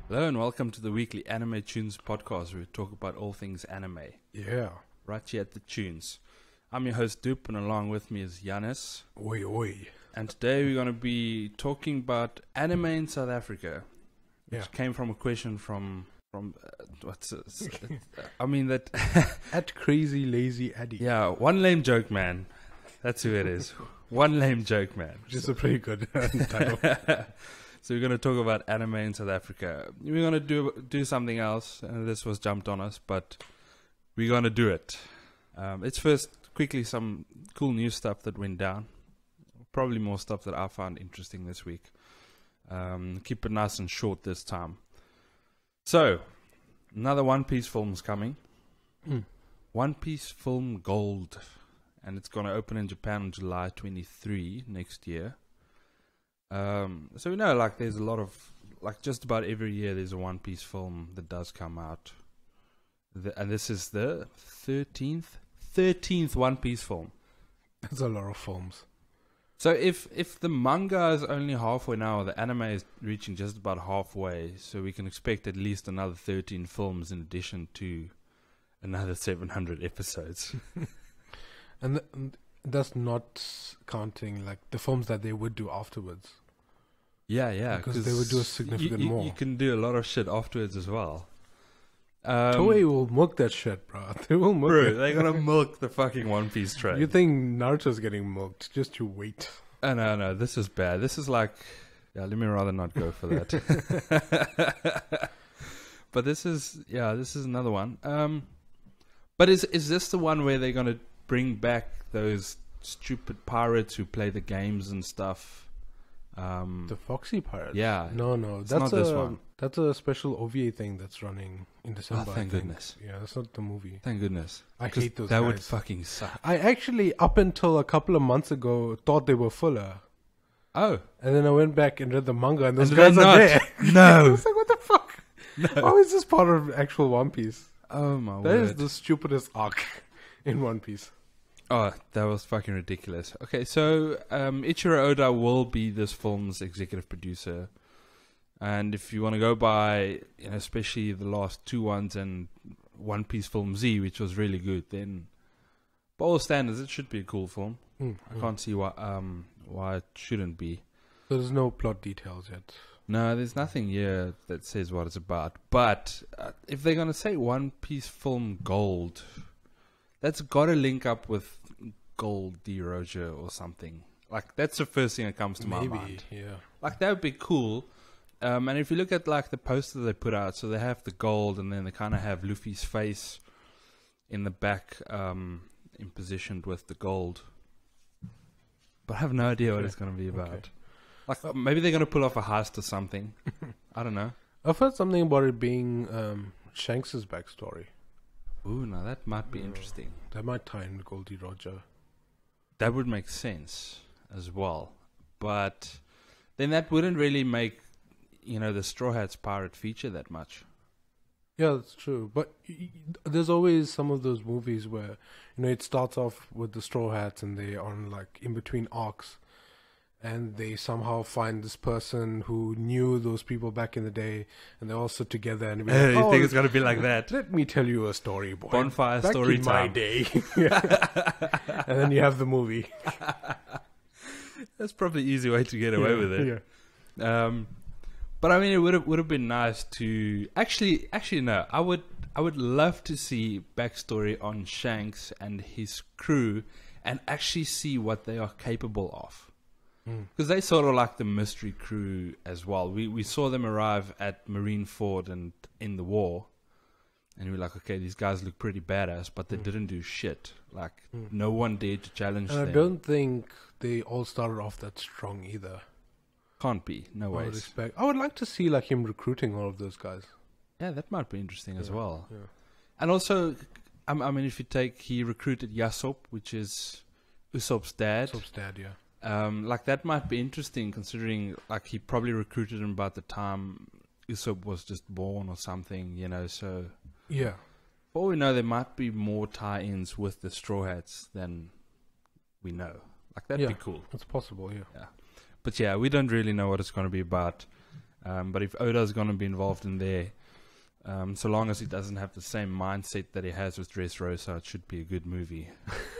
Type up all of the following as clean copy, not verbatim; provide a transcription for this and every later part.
Hello and welcome to the weekly Anime Chewns Podcast, where we talk about all things anime. Yeah. Right here at the Tunes. I'm your host Dupe, and along with me is Giannis. Oi, oi. And today we're going to be talking about anime in South Africa, which came from a question from what's this? I mean that At Crazy Lazy Addy. yeah, one lame joke man. That's who it is. One lame joke man. Which is a pretty good title. So we're going to talk about anime in South Africa. We're going to do something else, and this was jumped on us, but we're going to do it. It's first quickly some cool news stuff that went down. Probably more stuff that I found interesting this week. Keep it nice and short this time. So, another One Piece film's coming. One Piece film Gold. And it's going to open in Japan on July 23 next year. So we know, like, there's a lot of, like, just about every year there's a One Piece film that does come out. And this is the 13th One Piece film. That's a lot of films. So if the manga is only halfway now, the anime is reaching just about halfway, so we can expect at least another 13 films in addition to another 700 episodes. And that's not counting, like, the films that they would do afterwards. Yeah. Because they would do a significant more. You can do a lot of shit afterwards as well. Toei will milk that shit, bro. They will milk it. They're gonna milk the fucking One Piece train. You think Naruto's getting milked? Just you wait. Oh, no, this is bad. This is like, yeah, let me rather not go for that. But this is another one. But is this the one where they're gonna bring back those stupid pirates who play the games and stuff? The Foxy Pirates? Yeah. No. It's not this one. That's a special OVA thing that's running in December. Oh, thank goodness. Yeah, that's not the movie. Thank goodness. I hate those That guys. would fucking suck. I actually, up until a couple of months ago, thought they were filler. Oh. And then I went back and read the manga, and those And guys they're are not. there. I No. was like, what the fuck? No. How is this part of actual One Piece? Oh, my That is word. the stupidest arc in One Piece. Oh, that was fucking ridiculous. Okay, so Ichiro Oda will be this film's executive producer. And if you want to go by, especially the last two ones and One Piece Film Z, which was really good, then by all standards, it should be a cool film. I can't see why it shouldn't be. So there's no plot details yet. No, there's nothing here that says what it's about. But if they're going to say One Piece Film Gold, that's got to link up with Gold D. Roger or something. Like, that's the first thing that comes to my mind. Yeah. Like, that would be cool. And if you look at, like, the poster they put out, so they have the gold, and then they kind of have Luffy's face in the back, in positioned with the gold. But I have no idea what it's going to be about. Okay. Like, maybe they're going to pull off a heist or something. I don't know. I've heard something about it being Shanks' backstory. Ooh, now that might be interesting. That might tie in with Goldie Roger. That would make sense as well. But then that wouldn't really make, the Straw Hats pirate feature that much. Yeah, that's true. But there's always some of those movies where, it starts off with the Straw Hats and they're on, like, in between arcs. And they somehow find this person who knew those people back in the day, and they're all sit together. And You think it's going to be like that? Let me tell you a story, boy. Bonfire back story in time. my day. And then you have the movie. That's probably an easy way to get away with it. Yeah. But I mean, it would have been nice to actually no. I would love to see backstory on Shanks and his crew, and actually see what they are capable of. Because they sort of like the mystery crew as well. We saw them arrive at Marineford and in the war, and we were like, okay, these guys look pretty badass, but they didn't do shit. Like, no one dared to challenge them. I don't think they all started off that strong either. Can't be, no ways. I would like to see, like, him recruiting all of those guys. Yeah, that might be interesting as well. Yeah. And also, I mean, if you take, he recruited Yasop, which is Usopp's dad. Usopp's dad, yeah. Like, that might be interesting, considering, like, he probably recruited him about the time Usopp was just born or something, so... Yeah. For all we know, there might be more tie-ins with the Straw Hats than we know. Like, that'd be cool. It's possible, yeah. But yeah, we don't really know what it's going to be about. But if Oda's going to be involved in there, so long as he doesn't have the same mindset that he has with Dressrosa, it should be a good movie.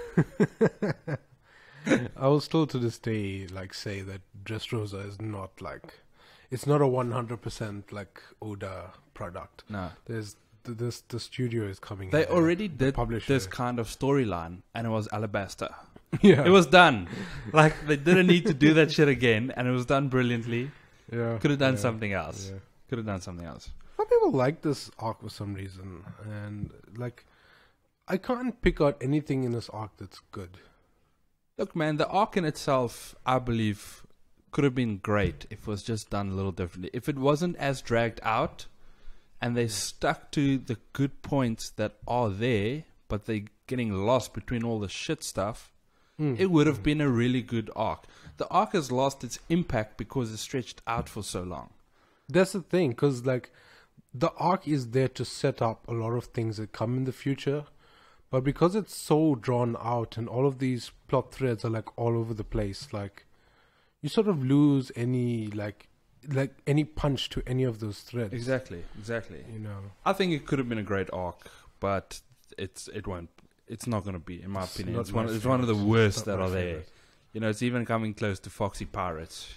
I will still to this day like say that Dressrosa is not like, it's not a 100% like Oda product. No. There's the studio is coming. They in, already did publisher. this kind of storyline, and it was Alabaster. Yeah, It was done. Like, they didn't need to do that shit again, and it was done brilliantly. yeah. Could have done yeah, something else. Yeah. Could have done something else. Some people like this arc for some reason, and like, I can't pick out anything in this arc that's good. Look, man, the arc in itself, I believe, could have been great if it was just done a little differently. If it wasn't as dragged out, and they stuck to the good points that are there, but they're getting lost between all the shit stuff, it would have been a really good arc. The arc has lost its impact because it's stretched out for so long. That's the thing, because like, the arc is there to set up a lot of things that come in the future, but because it's so drawn out and all of these plot threads are like all over the place, like, you sort of lose any like any punch to any of those threads. Exactly. You know, I think it could have been a great arc, but it won't. It's not going to be, in my opinion. It's one of the worst that are there. You know, it's even coming close to Foxy Pirates.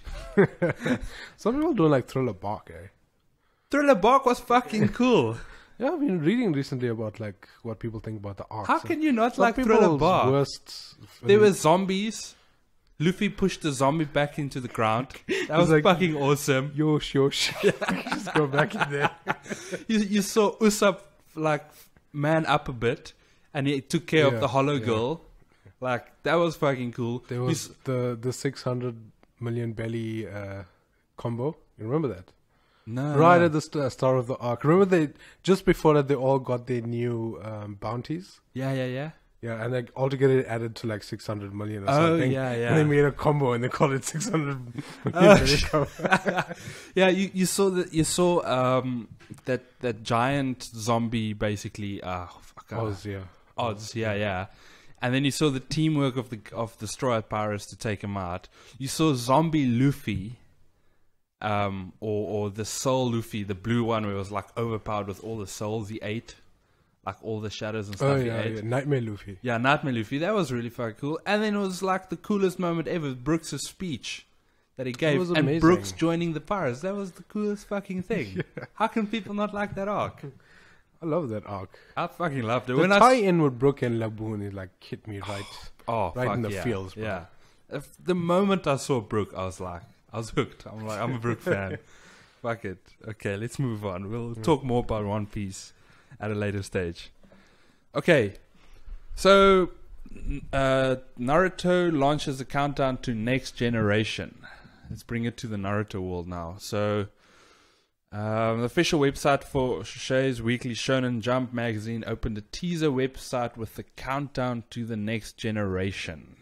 some people don't like Thriller Bark, eh? Thriller Bark was fucking cool. Yeah, I've been reading recently about like what people think about the arcs. How can you not Some like Thriller people's Bark? worst- There were zombies. Luffy pushed the zombie back into the ground. That was like, fucking awesome. Yosh. Just go back in there. You saw Usopp like man up a bit, and he took care of Yeah, the Hollow yeah. Girl. Like, that was fucking cool. There was the 600 million belly combo. You remember that? No, Right no. at the start of the arc. Remember just before that they all got their new bounties? Yeah. Yeah, and like altogether it added to like 600 million or Oh, something. yeah. And they made a combo and they called it 600 million Oh, belly combo. Yeah, you saw that giant zombie basically. Oz, yeah. Odds, yeah. And then you saw the teamwork of the Straw Hat Pirates to take him out. You saw Zombie Luffy, or the Soul Luffy, the blue one, where it was like overpowered with all the souls he ate, like all the shadows and stuff Oh, he yeah, ate. yeah. Nightmare Luffy. Yeah, Nightmare Luffy. That was really fucking cool. And then it was like the coolest moment ever, Brooks' speech that he gave. was And amazing. Brooks joining the pirates. That was the coolest fucking thing. How can people not like that arc? I love that arc. I fucking loved it. The tie-in with Brook and Laboon is like hit me right. Oh, right fuck in the yeah. feels, bro. Yeah. The moment I saw Brooke, I was hooked. I'm a Brooke fan. Fuck it. Okay, let's move on. We'll talk more about One Piece at a later stage. Okay. So, Naruto launches a countdown to Next Generation. Let's bring it to the Naruto world now. So, the official website for Shisei's weekly Shonen Jump magazine opened a teaser website with the countdown to the next generation.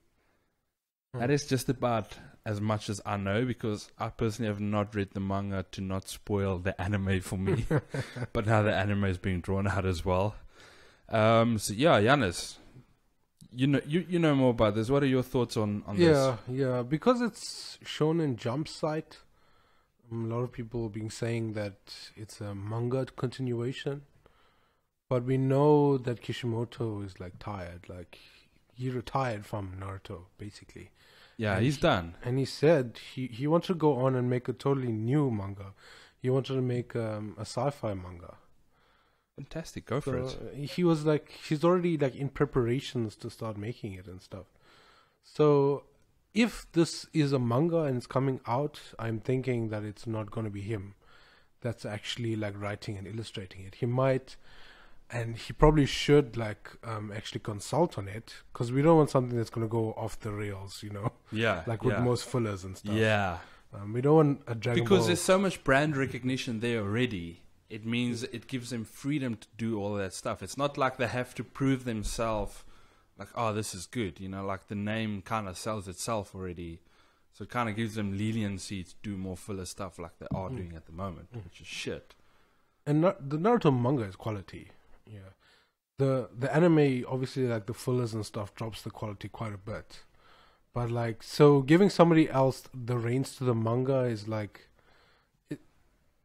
That is just about as much as I know, because I personally have not read the manga to not spoil the anime for me. But now the anime is being drawn out as well. So yeah, Giannis, you know more about this. What are your thoughts on this? Yeah. Because it's Shonen Jump site, a lot of people have been saying that it's a manga continuation. But we know that Kishimoto is like tired. Like, he retired from Naruto, basically. Yeah, And he's done. And he said he wanted to go on and make a totally new manga. He wanted to make a sci-fi manga. Fantastic, go for it. He was like, he's already like in preparations to start making it and stuff. So if this is a manga and it's coming out, I'm thinking that it's not going to be him that's actually like writing and illustrating it. He might, and he probably should like actually consult on it, because we don't want something that's going to go off the rails, you know, Yeah, like with most fillers and stuff. Yeah, We don't want a Dragon because Ball. there's so much brand recognition there already. It means it gives them freedom to do all that stuff. It's not like they have to prove themselves, like, oh, this is good. You know, like the name kind of sells itself already. So it kind of gives them leniency to do more filler stuff like they are doing at the moment, which is shit. And the Naruto manga is quality. Yeah. The anime, obviously, like the fillers and stuff, drops the quality quite a bit. But like, so giving somebody else the reins to the manga is like,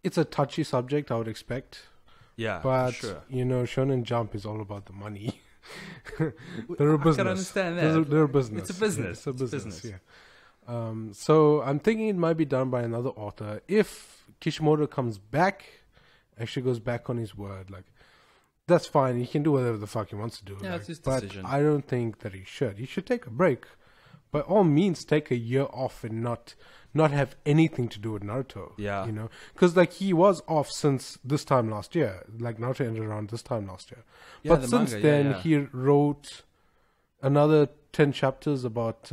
it's a touchy subject, I would expect. Yeah, But, for sure. Shonen Jump is all about the money. They're a business. I can understand that. They're a business. It's a business. Yeah, it's a business, business. yeah. So I'm thinking it might be done by another author. If Kishimoto comes back, actually goes back on his word, like, that's fine. He can do whatever the fuck he wants to do. Yeah, like, it's his but decision. I don't think that he should. He should take a break. By all means, take a year off and not have anything to do with Naruto. Yeah. Because like he was off since this time last year. Like Naruto ended around this time last year. Yeah, But the since manga, then, yeah. he wrote another 10 chapters about.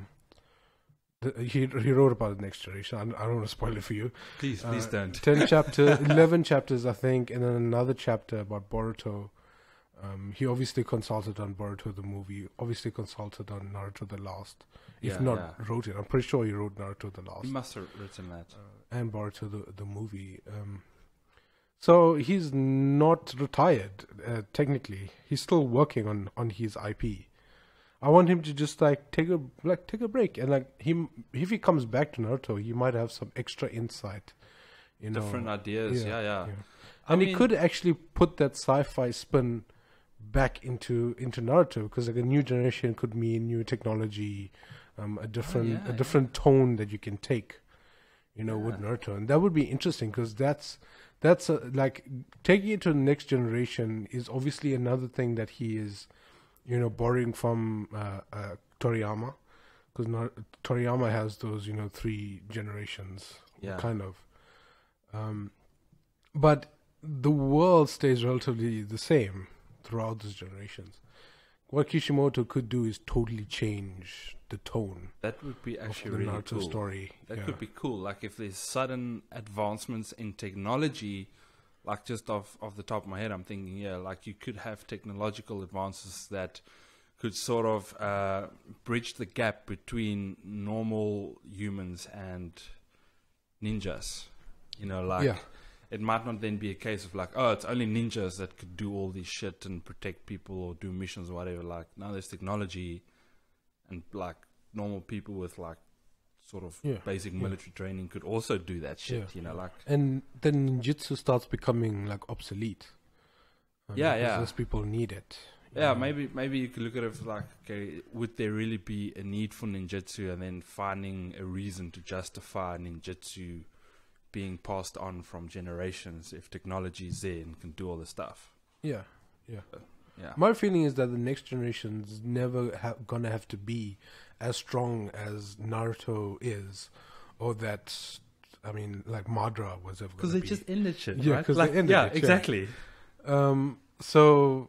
He wrote about the next generation. I don't want to spoil it for you. Please don't. 10 chapters, 11 chapters, I think, and then another chapter about Boruto. He obviously consulted on Boruto the movie, obviously consulted on Naruto the Last. If wrote it. I'm pretty sure he wrote Naruto the Last. He must have written that. And Boruto the movie. So he's not retired, technically. He's still working on his IP. I want him to just take a break, and if he comes back to Naruto, he might have some extra insight, Different ideas, yeah. And he could actually put that sci-fi spin back into Naruto, because like a new generation could mean new technology, a different tone that you can take, with Naruto, and that would be interesting, because that's like taking it to the next generation is obviously another thing that he is. Borrowing from Toriyama, because Toriyama has those, 3 generations, kind of. But the world stays relatively the same throughout those generations. What Kishimoto could do is totally change the tone. That would be actually of the really Naruto cool. Story. That could be cool. Like if there's sudden advancements in technology. Like just off the top of my head, I'm thinking, like you could have technological advances that could sort of bridge the gap between normal humans and ninjas. It might not then be a case of like, oh, it's only ninjas that could do all this shit and protect people or do missions or whatever. Like now there's technology and like normal people with like sort of basic military training could also do that shit, and then ninjutsu starts becoming like obsolete. Because people need it. Maybe you could look at it as like, okay, would there really be a need for ninjutsu, and then finding a reason to justify ninjutsu being passed on from generations if technology is there and can do all the stuff. Yeah. Yeah. My feeling is that the next generation's never gonna have to be as strong as Naruto is, or that, like Madara was ever. Because they just ended shit, yeah, right? Because they ended it. Exactly. So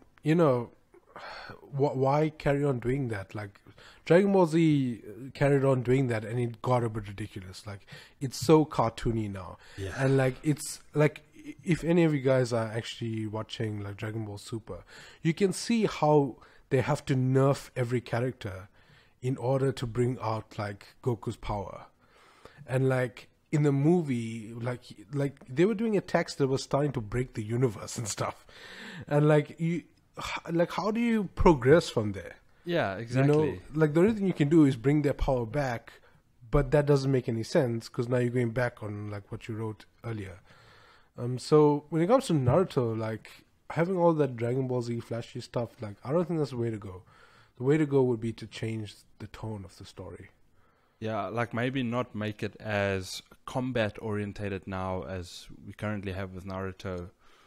why carry on doing that? Like Dragon Ball Z carried on doing that, and it got a bit ridiculous. Like it's so cartoony now, and like it's like. If any of you guys are actually watching like Dragon Ball Super, you can see how they have to nerf every character in order to bring out like Goku's power. And like in the movie, like they were doing attacks that were starting to break the universe and stuff. And like how do you progress from there? Yeah, exactly. Like the only thing you can do is bring their power back, but that doesn't make any sense because now you're going back on like what you wrote earlier. So when it comes to Naruto, like having all that Dragon Ball Z flashy stuff, like I don't think that's the way to go. The way to go would be to change the tone of the story. Yeah, like maybe not make it as combat orientated now as we currently have with Naruto.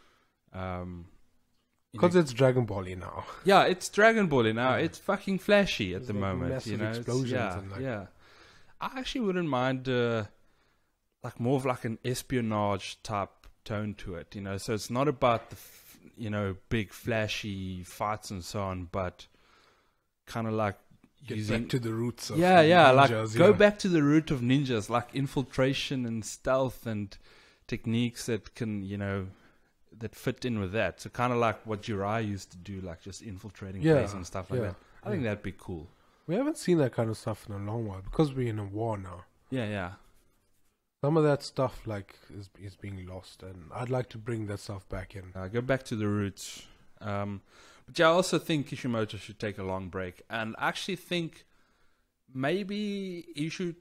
Because it's Dragon Ball-y now. Yeah, it's Dragon Ball-y now. It's fucking flashy at the moment. Massive explosions. Yeah. I actually wouldn't mind like more of like an espionage type tone to it, so it's not about the big flashy fights and so on, but kind of like get back to the roots of ninjas, go back to the root of ninjas, like infiltration and stealth and techniques that can that fit in with that. So kind of like what Jiraiya used to do, like just infiltrating places and stuff like that. I think that'd be cool. We haven't seen that kind of stuff in a long while because we're in a war now. Yeah. Some of that stuff like is being lost, and I'd like to bring that stuff back in. Go back to the roots. But I also think Kishimoto should take a long break, and I actually think maybe he should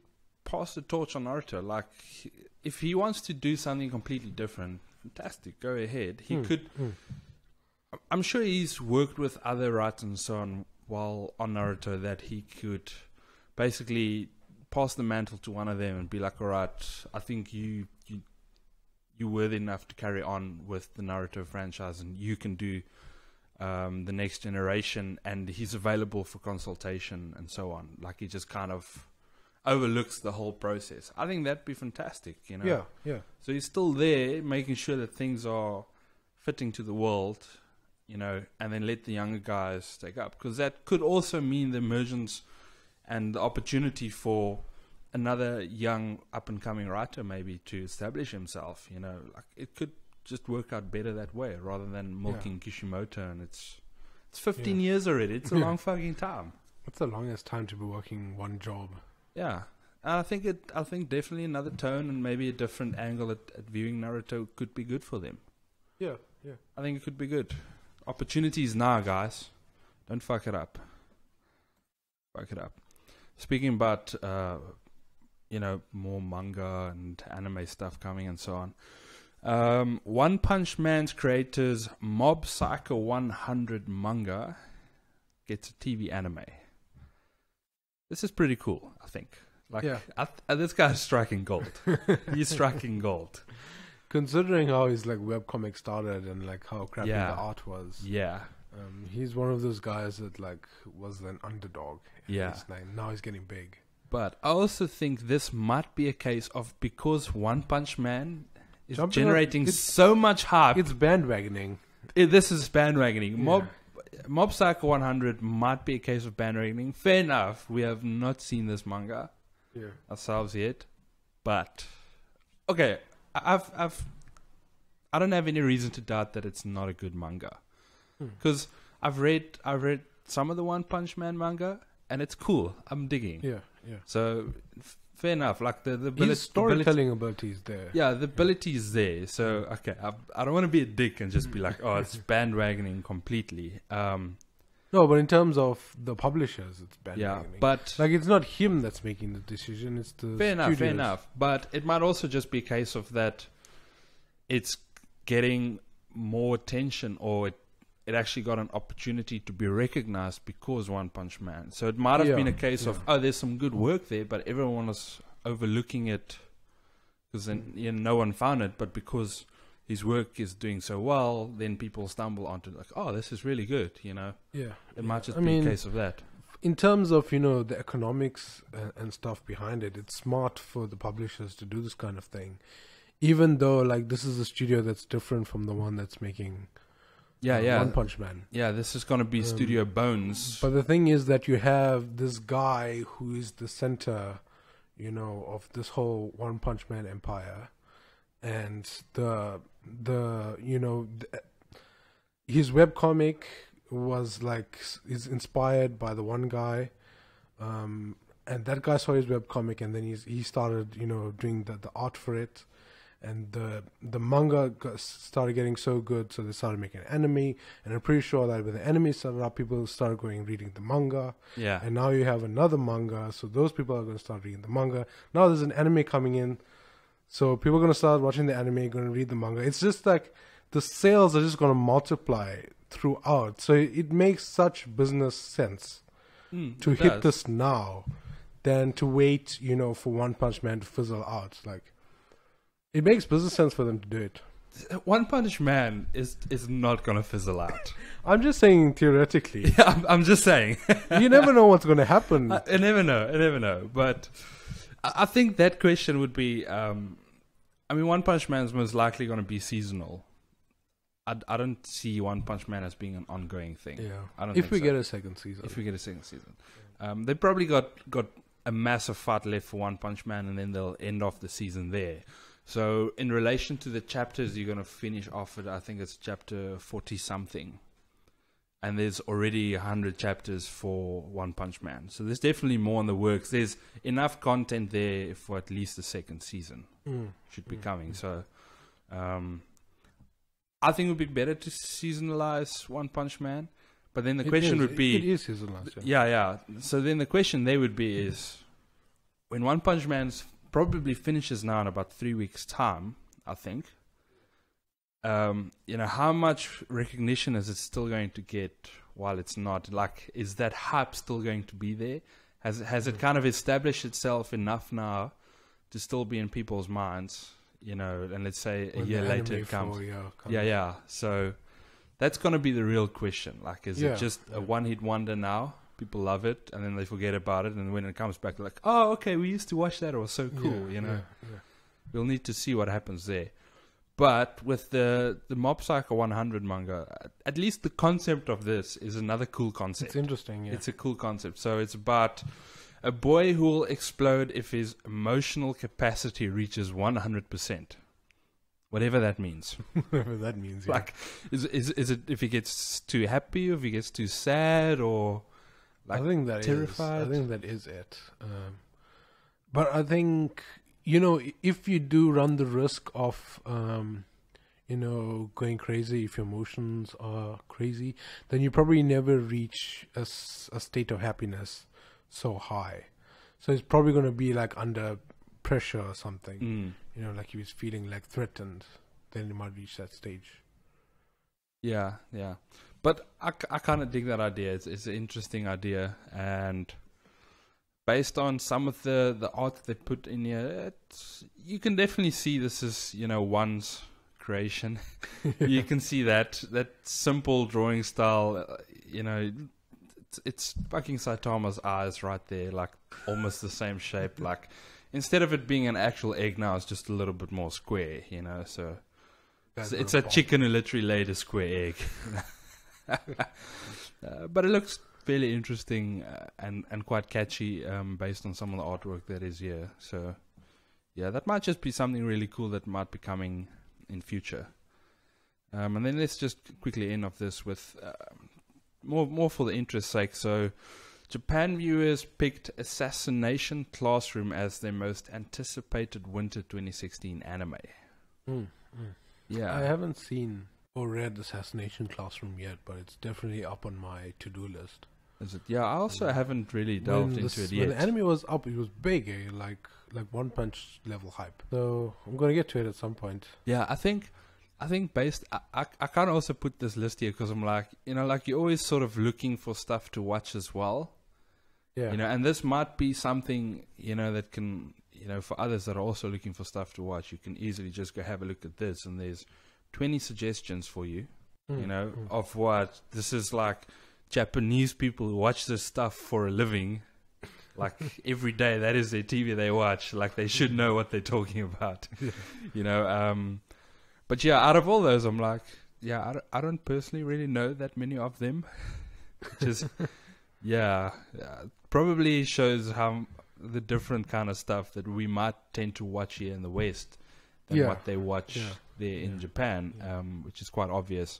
pass the torch on Naruto. Like, if he wants to do something completely different, fantastic, go ahead. He could. I'm sure he's worked with other writers and so on while on Naruto that he could basically pass the mantle to one of them and be like, all right, I think you're worthy enough to carry on with the Naruto franchise, and you can do the next generation, and he's available for consultation and so on. Like, he just kind of overlooks the whole process. I think that'd be fantastic, you know. Yeah. So he's still there, making sure that things are fitting to the world, you know, and then let the younger guys take up, because that could also mean the emergence and the opportunity for another young up-and-coming writer maybe to establish himself, you know. Like, it could just work out better that way rather than milking Kishimoto, and it's 15 years already. It's a long fucking time. What's the longest time to be working one job? Yeah. And I think definitely another tone and maybe a different angle at viewing Naruto could be good for them. Yeah. I think it could be good. Opportunities now, guys. Don't fuck it up. Speaking about more manga and anime stuff coming and so on. One Punch Man's creators Mob Psycho 100 manga gets a TV anime. This is pretty cool, I think. This guy's striking gold. He's striking gold. Considering how his webcomic started and how crappy the art was. Yeah. He's one of those guys that was an underdog. Yeah. Now he's getting big. But I also think this might be a case of, because One Punch Man is generating so much hype. It's bandwagoning. This is bandwagoning. Mob Psycho 100 might be a case of bandwagoning. Fair enough. We have not seen this manga ourselves yet. But, okay, I don't have any reason to doubt that it's not a good manga. Because I've read some of the One Punch Man manga, and it's cool. I'm digging. Yeah. So, fair enough. His storytelling ability is there. Yeah, the ability is there. So, okay, I don't want to be a dick and just be like, oh, it's bandwagoning completely. No, but in terms of the publishers, it's bandwagoning. Yeah, but it's not him that's making the decision. It's the studios. Fair enough. But it might also just be a case of that it's getting more attention, or it actually got an opportunity to be recognized because One Punch Man. So it might have been a case of, there's some good work there, but everyone was overlooking it because then no one found it. But because his work is doing so well, then people stumble onto this is really good, you know. Yeah. It might just be a case of that. In terms of, the economics and stuff behind it, it's smart for the publishers to do this kind of thing. Even though, this is a studio that's different from the one that's making... One Punch Man. Yeah, this is going to be Studio Bones. But the thing is that you have this guy who is the center, of this whole One Punch Man empire, and his webcomic was is inspired by the one guy, and that guy saw his webcomic, and then he started doing the art for it. And the manga started getting so good, so they started making an anime. And I'm pretty sure that when the anime started up, people started reading the manga. Yeah. And now you have another manga, so those people are going to start reading the manga. Now there's an anime coming in, so people are going to start watching the anime, going to read the manga. It's just the sales are just going to multiply throughout. So it makes such business sense to hit this now than to wait, for One Punch Man to fizzle out. It makes business sense for them to do it. One Punch Man is not going to fizzle out. I'm just saying theoretically. Yeah, I'm just saying. You never know what's going to happen. I never know. But I think that question would be... One Punch Man is most likely going to be seasonal. I don't see One Punch Man as being an ongoing thing. Yeah. I don't if think we so. get a second season. If we get a second season. They probably got a massive fight left for One Punch Man, and then they'll end off the season there. So, in relation to the chapters you're going to finish off at, I think it's chapter 40-something. And there's already 100 chapters for One Punch Man. So, there's definitely more in the works. There's enough content there for at least the second season. Should be coming. So, I think it would be better to seasonalize One Punch Man. But then the question would be... It is seasonalized. Yeah. So, then the question there would be is... when One Punch Man's probably finishes now in about 3 weeks' time, I think. How much recognition is it still going to get while it's not? Like, is that hype still going to be there? Has it kind of established itself enough now to still be in people's minds? And let's say a year later it comes. Yeah. So that's going to be the real question. Like, is it just a one-hit wonder now? People love it, and then they forget about it, and when it comes back, they're like, oh, okay, we used to watch that. It was so cool, We'll need to see what happens there. But with the Mob Psycho 100 manga, at least the concept of this is another cool concept. It's interesting, yeah. It's a cool concept. So it's about a boy who will explode if his emotional capacity reaches 100%. Whatever that means. Whatever that means, yeah. Like, is it if he gets too happy, or if he gets too sad, or like I think that terrified? I think that is it. But I think, if you do run the risk of, going crazy, if your emotions are crazy, then you probably never reach a state of happiness so high. So it's probably going to be like under pressure or something. Like he was feeling like threatened, then you might reach that stage. Yeah. But I kind of dig that idea. It's an interesting idea, and based on some of the art that they put in here, you can definitely see this is, one's creation. You can see that simple drawing style, it's fucking Saitama's eyes right there, like almost the same shape. Like, instead of it being an actual egg now, it's just a little bit more square, so it's a chicken who literally laid a square egg. But it looks fairly interesting and quite catchy based on some of the artwork that is here. So, yeah, that might just be something really cool that might be coming in future. And then let's just quickly end off this with more for the interest's sake. So, Japan viewers picked Assassination Classroom as their most anticipated winter 2016 anime. Yeah, I haven't seen or read Assassination Classroom yet, but it's definitely up on my to-do list. Is it? Yeah, I also haven't really delved into it yet. When the anime was up, it was big, like One Punch level hype. So I'm gonna get to it at some point. Yeah, I think I can't also put this list here because I'm like, you're always sort of looking for stuff to watch as well. Yeah. And this might be something, that can, for others that are also looking for stuff to watch, you can easily just go have a look at this, and there's 20 suggestions for you, of what this is like. Japanese people who watch this stuff for a living, like every day, that is their TV they watch. Like, they should know what they're talking about, But yeah, out of all those, I'm like, I don't personally really know that many of them. Just probably shows how the different kind of stuff that we might tend to watch here in the West than what they watch there in Japan, which is quite obvious.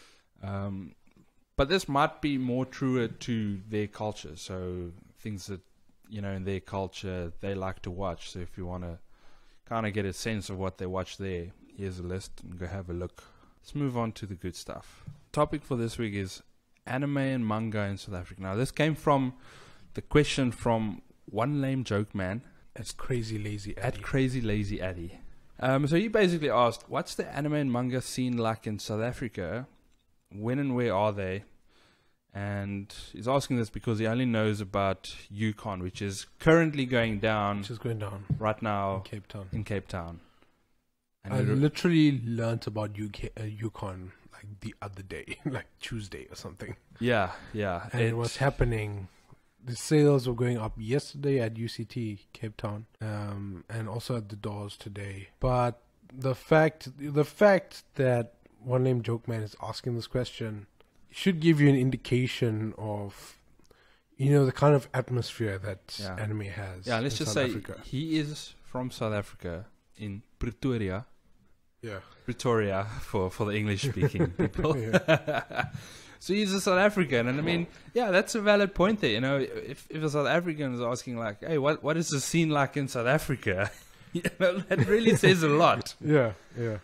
But this might be more truer to their culture. So things that, in their culture, they like to watch. So if you want to kind of get a sense of what they watch there, here's a list and go have a look. Let's move on to the good stuff. Topic for this week is anime and manga in South Africa. Now, this came from the question from One Lame Joke Man. At Crazy Lazy Addy. At Crazy Lazy Addy. So he basically asked, what's the anime and manga scene like in South Africa? When and where are they? And he's asking this because he only knows about Yukon, which is currently going down. Which is going down right now in Cape Town. And I literally learnt about Yukon like the other day, like Tuesday or something. Yeah. And it was happening. The sales were going up yesterday at UCT Cape Town, and also at the doors today. But the fact that One Lame Joke Man is asking this question should give you an indication of, the kind of atmosphere that anime has. Yeah, let's just say Africa. He is from South Africa in Pretoria. Yeah. Pretoria for the English-speaking people. So he's a South African, and I mean, that's a valid point there. If a South African is asking like, hey, what is the scene like in South Africa? That really says a lot. Yeah.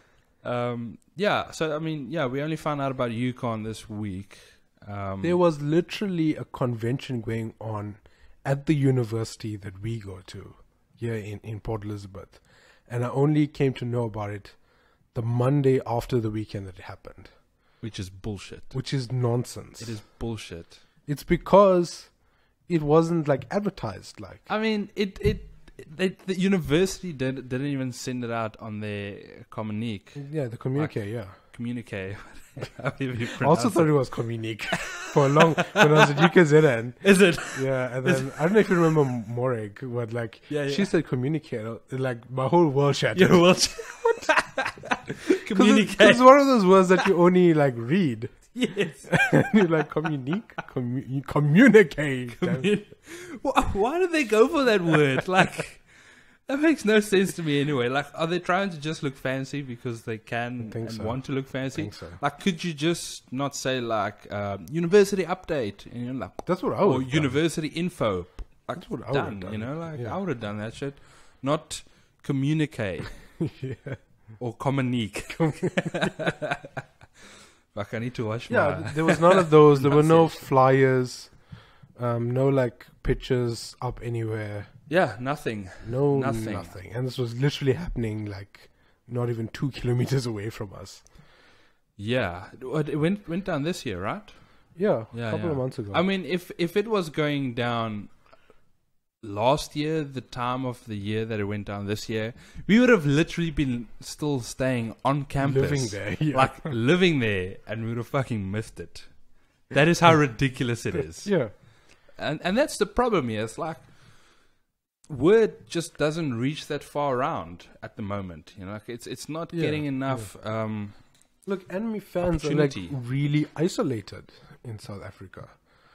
So I mean, we only found out about Yukon this week. There was literally a convention going on at the university that we go to. here in Port Elizabeth, and I only came to know about it the Monday after the weekend that it happened. Which is bullshit. Which is nonsense. It is bullshit. It's because it wasn't like advertised. Like, I mean, the university didn't even send it out on their communique. Yeah, the communique. Yeah, communique. I also thought it was communique for a long when I was at UKZN. Is it? Yeah, and then I don't know if you remember Moreg, but like she said communicate. Like my whole world shattered. Your world. Communicate. Because it's one of those words that you only like read. Yes. And you're like communicate. Why did they go for that word? Like, that makes no sense to me anyway. Like, are they trying to just look fancy because they can and want to look fancy? I think so. Like, could you just not say like university update? And you're like, that's what I would. Or university info. Like, that's what I would have done. You know, like I would have done that shit. Not communicate. Yeah. Or communique. Like, I need to wash my... Yeah, there was none of those. There were no flyers, no like pictures up anywhere. Yeah, nothing. Nothing. And this was literally happening like not even 2 kilometers away from us. Yeah. It went down this year, right? Yeah, a couple of months ago. I mean, if it was going down last year, the time of the year that it went down this year, we would have literally been still staying on campus. Living there, yeah. Like, living there, and we would have fucking missed it. That is how ridiculous it is. Yeah. And that's the problem here. It's like, word just doesn't reach that far around at the moment. You know, like it's not getting enough. Look, anime fans are like really isolated in South Africa,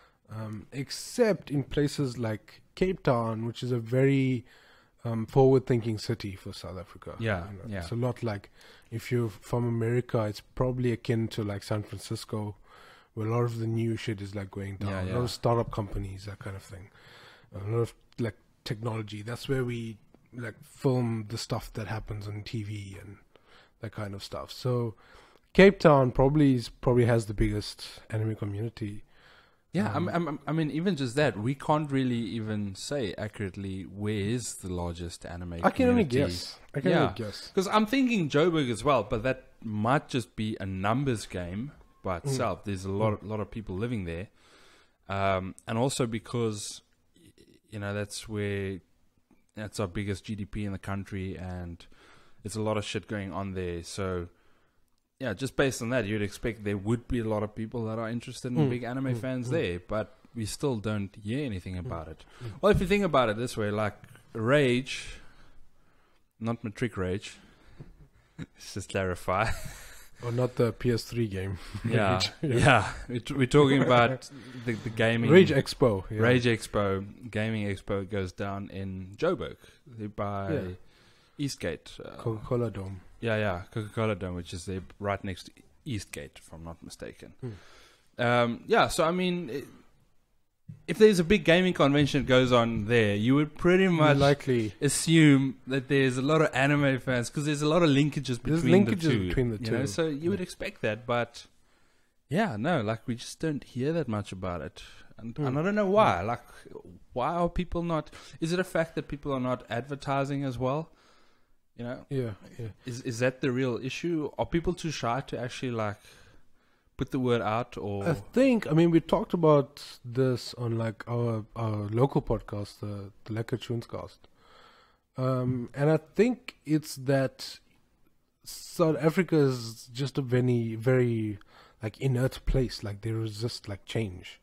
except in places like Cape Town, which is a very forward-thinking city for South Africa. Yeah, you know, it's a lot like if you're from America, it's probably akin to like San Francisco, where a lot of the new shit is like going down. A lot of startup companies, that kind of thing. A lot of like technology. That's where we like film the stuff that happens on TV and that kind of stuff. So Cape Town probably has the biggest anime community. Yeah, I mean, even just that, we can't really even say accurately where is the largest anime community. I can only guess. Because I'm thinking Joburg as well, but that might just be a numbers game by itself. There's a lot of people living there. And also because, you know, that's our biggest GDP in the country, and there's a lot of shit going on there. So, yeah, just based on that, you'd expect there would be a lot of people that are interested in big anime fans there, but we still don't hear anything about it. Well, if you think about it this way, like Rage, not Matric Rage, let's just clarify. Or not the PS3 game. Yeah, We're talking about the gaming... Rage Expo. Yeah. Rage Expo, Gaming Expo goes down in Joburg by Eastgate. Coca-Cola Dome. Yeah, Coca-Cola Dome, which is there right next to Eastgate, if I'm not mistaken. So I mean, if there's a big gaming convention that goes on there, you would pretty much assume that there's a lot of anime fans, because there's a lot of linkages between the two. You know, so you would expect that, but like we just don't hear that much about it. And I don't know why. Like, why are people not... Is it a fact that people are not advertising as well? You know? Yeah. Is that the real issue? Are people too shy to actually like put the word out? Or I think, I mean, we talked about this on like our local podcast, the Anime Chewns Podcast. And I think it's that South Africa is just a very, very like inert place. Like they resist like change.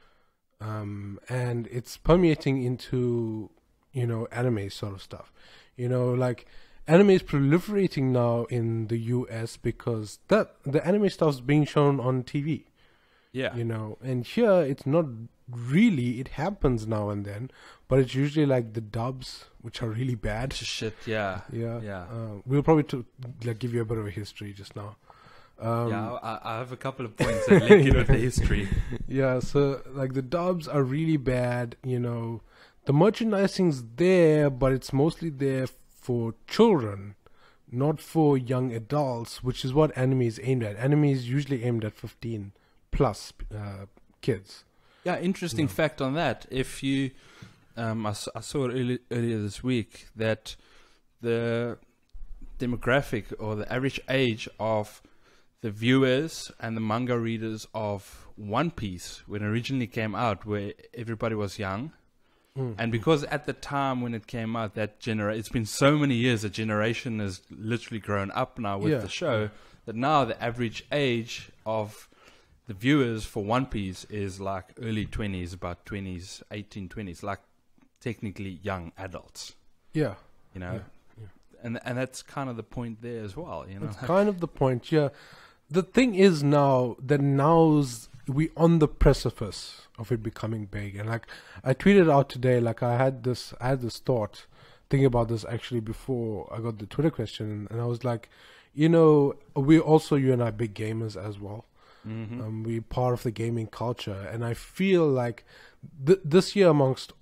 And it's permeating into, you know, anime sort of stuff. You know, like anime is proliferating now in the US because the anime stuff is being shown on TV. Yeah. You know, and here it's not really, it happens now and then, but it's usually like the dubs, which are really bad. Shit, yeah. We'll probably give you a bit of a history just now. I have a couple of points that link in with the history. Yeah, so like the dubs are really bad, you know. The merchandising's there, but it's mostly there for children, not for young adults, which is what anime is aimed at. Anime is usually aimed at 15 plus kids. Yeah, interesting fact on that. If you I saw it earlier this week that the demographic or the average age of the viewers and the manga readers of One Piece when it originally came out, where everybody was young. And because at the time when it came out, it's been so many years, the generation has literally grown up now with the show, that now the average age of the viewers for One Piece is like early 20s, about 20s, 18, 20s, like technically young adults. Yeah. You know? Yeah. And that's kind of the point there as well, you know? It's kind of the point, yeah. The thing is now that we're on the precipice of it becoming big. And like I tweeted out today, like I had this thought, thinking about this actually before I got the Twitter question, and I was like, you know, you and I big gamers as well. Mm-hmm. We're part of the gaming culture, and I feel like this year amongst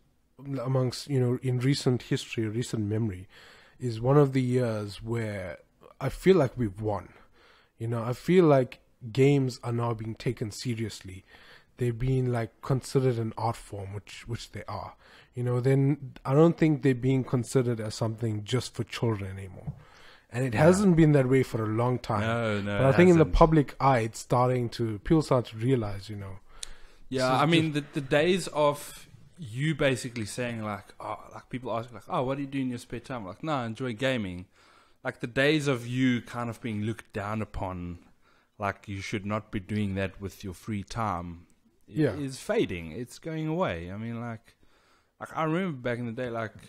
you know, in recent history, recent memory, is one of the years where I feel like we've won. You know, I feel like games are now being taken seriously. They're being like considered an art form, which they are. You know, then I don't think they're being considered as something just for children anymore. And it hasn't been that way for a long time. No, but I think in the public eye, people start to realize, you know. Yeah, I mean, the days of you basically saying like, people ask like, oh, what do you do in your spare time? Like, no, I enjoy gaming. Like the days of you kind of being looked down upon, like you should not be doing that with your free time, is fading. It's going away. I mean, like I remember back in the day, like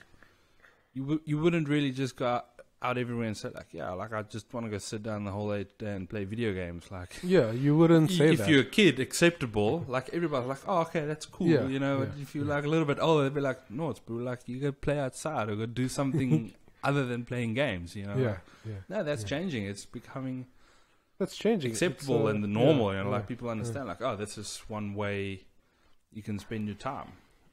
you wouldn't really just go out everywhere and say like, yeah, like I just want to go sit down the whole day and play video games. Like, yeah, you wouldn't say that. If you're a kid, acceptable. Like everybody's like, oh, okay, that's cool. Yeah, you know, if you're like a little bit older, they'd be like, no, it's bro, like you go play outside or go do something other than playing games. You know, no, that's changing. It's becoming. That's changing. Acceptable and the normal, you know, like people understand, like, oh, this is one way you can spend your time.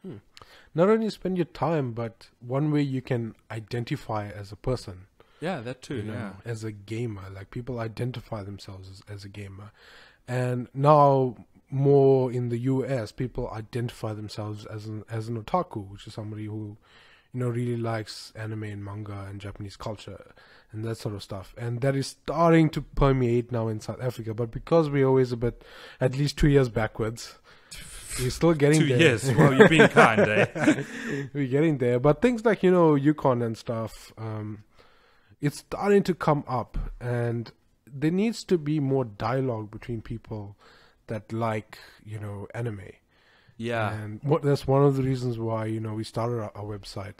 Not only spend your time, but one way you can identify as a person. Yeah, that too. You know, as a gamer, like people identify themselves as a gamer, and now more in the US, people identify themselves as an otaku, which is somebody who, you know, really likes anime and manga and Japanese culture and that sort of stuff. And that is starting to permeate now in South Africa. But because we're always at least 2 years backwards, we're still getting 2 there. 2 years. Well, you're being kind, eh? We're getting there. But things like, you know, Yukon and stuff, it's starting to come up. And there needs to be more dialogue between people that like, you know, anime. Yeah. And that's one of the reasons why, you know, we started our website.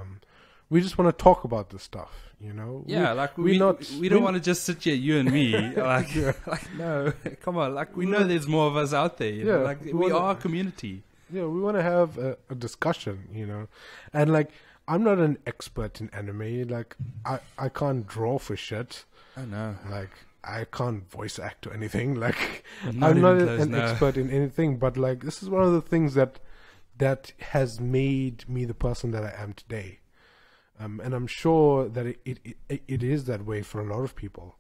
We just want to talk about this stuff, you know? Yeah, we don't want to just sit here, you and me. Like, like, no, come on. Like, we know there's more of us out there. You know? Like, we are a community. Yeah, we want to have a discussion, you know? And, like, I'm not an expert in anime. Like, I can't draw for shit. I know. Like, I can't voice act or anything. Like, I'm not an expert in anything. But, like, this is one of the things that has made me the person that I am today. And I'm sure that it is that way for a lot of people.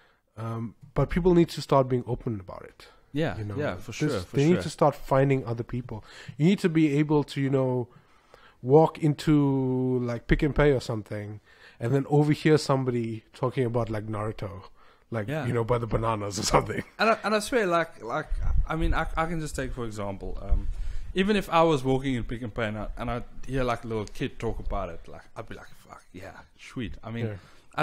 But people need to start being open about it. Yeah, you know? yeah, for sure. They need to start finding other people. You need to be able to, you know, walk into like Pick and Pay or something, and then overhear somebody talking about like Naruto, like you know, by the bananas or something. And I swear, like I mean, I can just take for example. Even if I was walking in Pick and Pay and I'd hear like a little kid talk about it, like I'd be like, "Fuck yeah, sweet." I mean,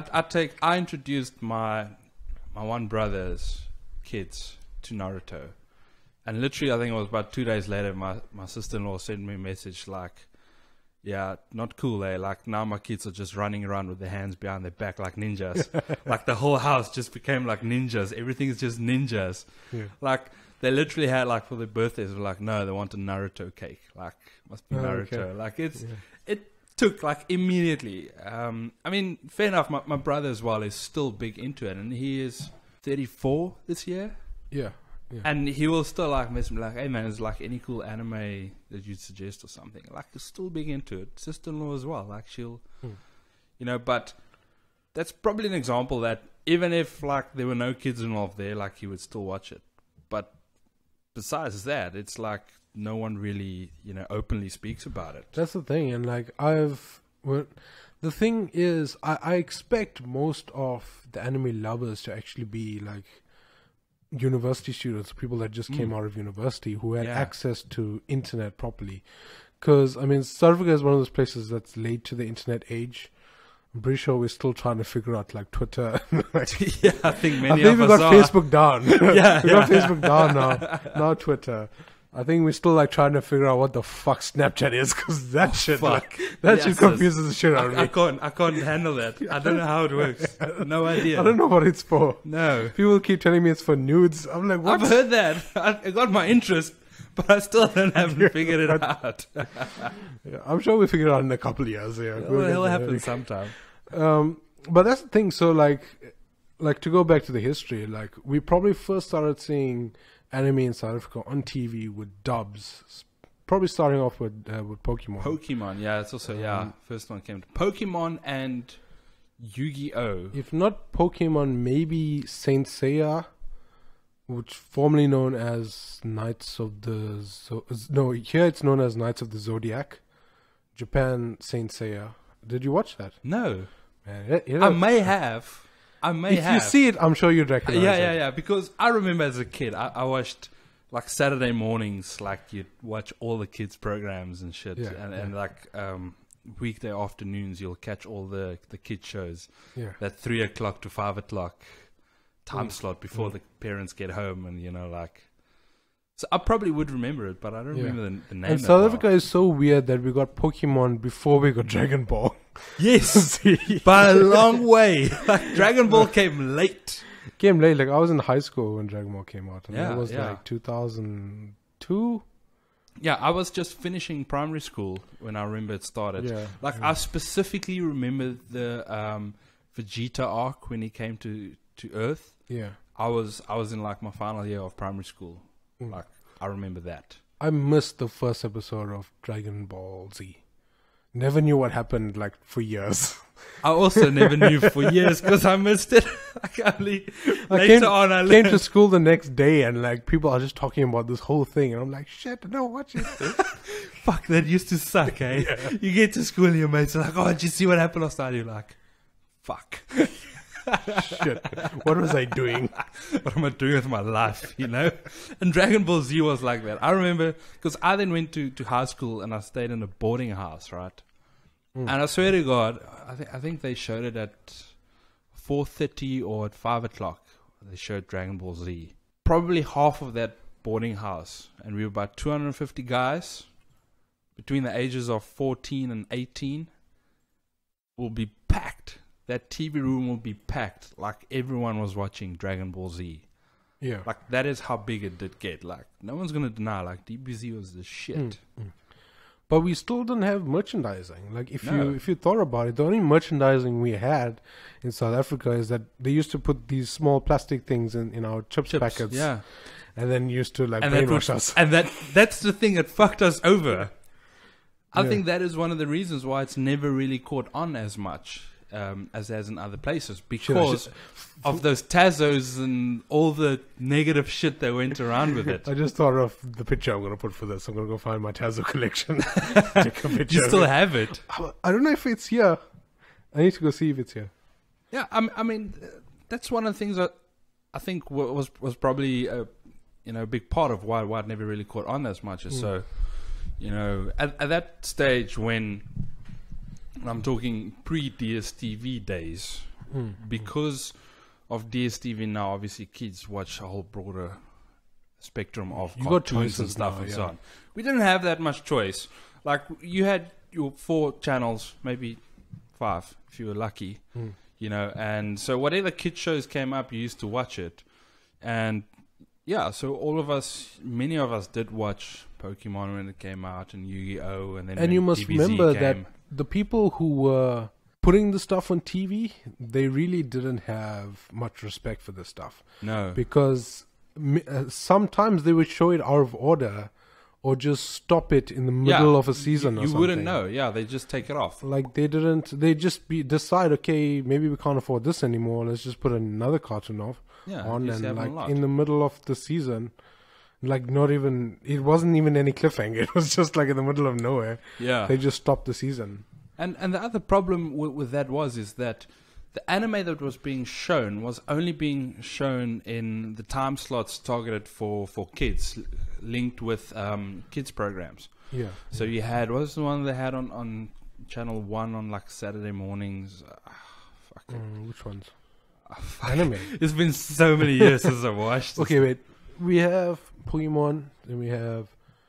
I introduced my one brother's kids to Naruto, and literally I think it was about 2 days later, my sister-in-law sent me a message like, "Yeah, not cool, eh? Like now my kids are just running around with their hands behind their back like ninjas. Like the whole house just became like ninjas. Everything is just ninjas. Yeah. Like." They literally had like for their birthdays, like no, they want a Naruto cake. Like must be Naruto. Okay. Like it took like immediately. I mean, fair enough. My brother as well is still big into it, and he is 34 this year. Yeah. And he will still like mess me like, hey man, is like any cool anime that you'd suggest or something? Like he's still big into it. Sister-in-law as well. Like she'll, you know. But that's probably an example that even if like there were no kids involved there, like he would still watch it. But besides that, it's like no one really, openly speaks about it. That's the thing. And like the thing is, I expect most of the anime lovers to actually be like university students, people that just came out of university who had access to internet properly. Because, I mean, South Africa is one of those places that's late to the internet age. I'm pretty sure we're still trying to figure out like Twitter. I think many I think we got Facebook down. We got Facebook down now. Now Twitter. I think we're still like trying to figure out what the fuck Snapchat is, because that shit confuses the shit out of me. I can't handle that. I don't know how it works. No idea. I don't know what it's for. No. People keep telling me it's for nudes. I'm like, what? I've heard that. I got my interest, but I still haven't figured it out. I'm sure we'll figure it out in a couple of years. Yeah, it'll happen sometime. But that's the thing. So like to go back to the history, like we probably first started seeing anime in South Africa on TV with dubs, probably starting off with Pokemon. Pokemon, yeah, it's also first one came to Pokemon and Yu-Gi-Oh. If not Pokemon, maybe Saint Seiya, which formerly known as Knights of the here it's known as Knights of the Zodiac. Japan, Saint Seiya. Did you watch that? No. Man, I may have. If you see it, I'm sure you'd recognize it. Yeah. Because I remember as a kid, I watched like Saturday mornings, like you'd watch all the kids' programs and shit, and like weekday afternoons, you'll catch all the kids shows. Yeah. That 3 o'clock to 5 o'clock time slot before the parents get home, and like. So I probably would remember it, but I don't remember the name. And South Africa is so weird that we got Pokemon before we got Dragon Ball. Yes, by a long way. Like Dragon Ball came late. Like I was in high school when Dragon Ball came out, and that was like 2002. Yeah, I was just finishing primary school when I remember it started. Yeah, I specifically remember the Vegeta arc when he came to Earth. Yeah, I was in like my final year of primary school. Like, I remember that. I missed the first episode of Dragon Ball Z. Never knew what happened, like, for years. I also never knew for years because I missed it. I came to school the next day and, like, people are just talking about this whole thing. And I'm like, shit, no, watch it. Fuck, that used to suck, eh? Yeah. You get to school and your mates are like, oh, did you see what happened last night? You're like, fuck. Shit, what was I doing? What am I doing with my life, And Dragon Ball Z was like that. I remember, because I then went to high school and I stayed in a boarding house, right? And I swear to God, I think they showed it at 4:30 or at 5 o'clock. They showed Dragon Ball Z. Probably half of that boarding house, and we were about 250 guys between the ages of 14 and 18, will be packed. That TV room will be packed, like everyone was watching Dragon Ball Z. Yeah. Like, that is how big it did get. Like, no one's going to deny, like, DBZ was the shit. But we still didn't have merchandising. Like, if you thought about it, the only merchandising we had in South Africa is that they used to put these small plastic things in our chips packets. Yeah. And then used to, like, brainwash us. And that's the thing that fucked us over. I think that is one of the reasons why it's never really caught on as much. As in other places, because of those Tazos and all the negative shit that went around with it. I just thought of the picture I'm going to put for this. I'm going to go find my Tazo collection. Take a picture. You still have it? I don't know if it's here. I need to go see if it's here. Yeah, I mean, that's one of the things that I think was probably a big part of why it never really caught on as much. So, at that stage when. I'm talking pre-DSTV days. Because of DSTV now, obviously kids watch a whole broader spectrum of cartoons and stuff and so on. We didn't have that much choice. Like, you had your 4 channels, maybe 5 if you were lucky, and so whatever kid shows came up, you used to watch it. And so many of us did watch Pokemon when it came out, and Yu-Gi-Oh! And you must DBZ remember that the people who were putting the stuff on TV, they really didn't have much respect for this stuff. No. Because sometimes they would show it out of order or just stop it in the middle of a season or something. You wouldn't know. Yeah, they just take it off. Like, they just decide, okay, maybe we can't afford this anymore. Let's just put another cartoon on. And like in the middle of the season, Like it wasn't even any cliffhanger. It was just like in the middle of nowhere. Yeah. They just stopped the season. And the other problem with that is that the anime that was being shown was only being shown in the time slots targeted for kids, linked with kids programs. Yeah. So you had, what was the one they had on Channel 1 on like Saturday mornings? Which ones? Anime. It's been so many years since I watched this. Okay, wait. We have Pokemon, then we have...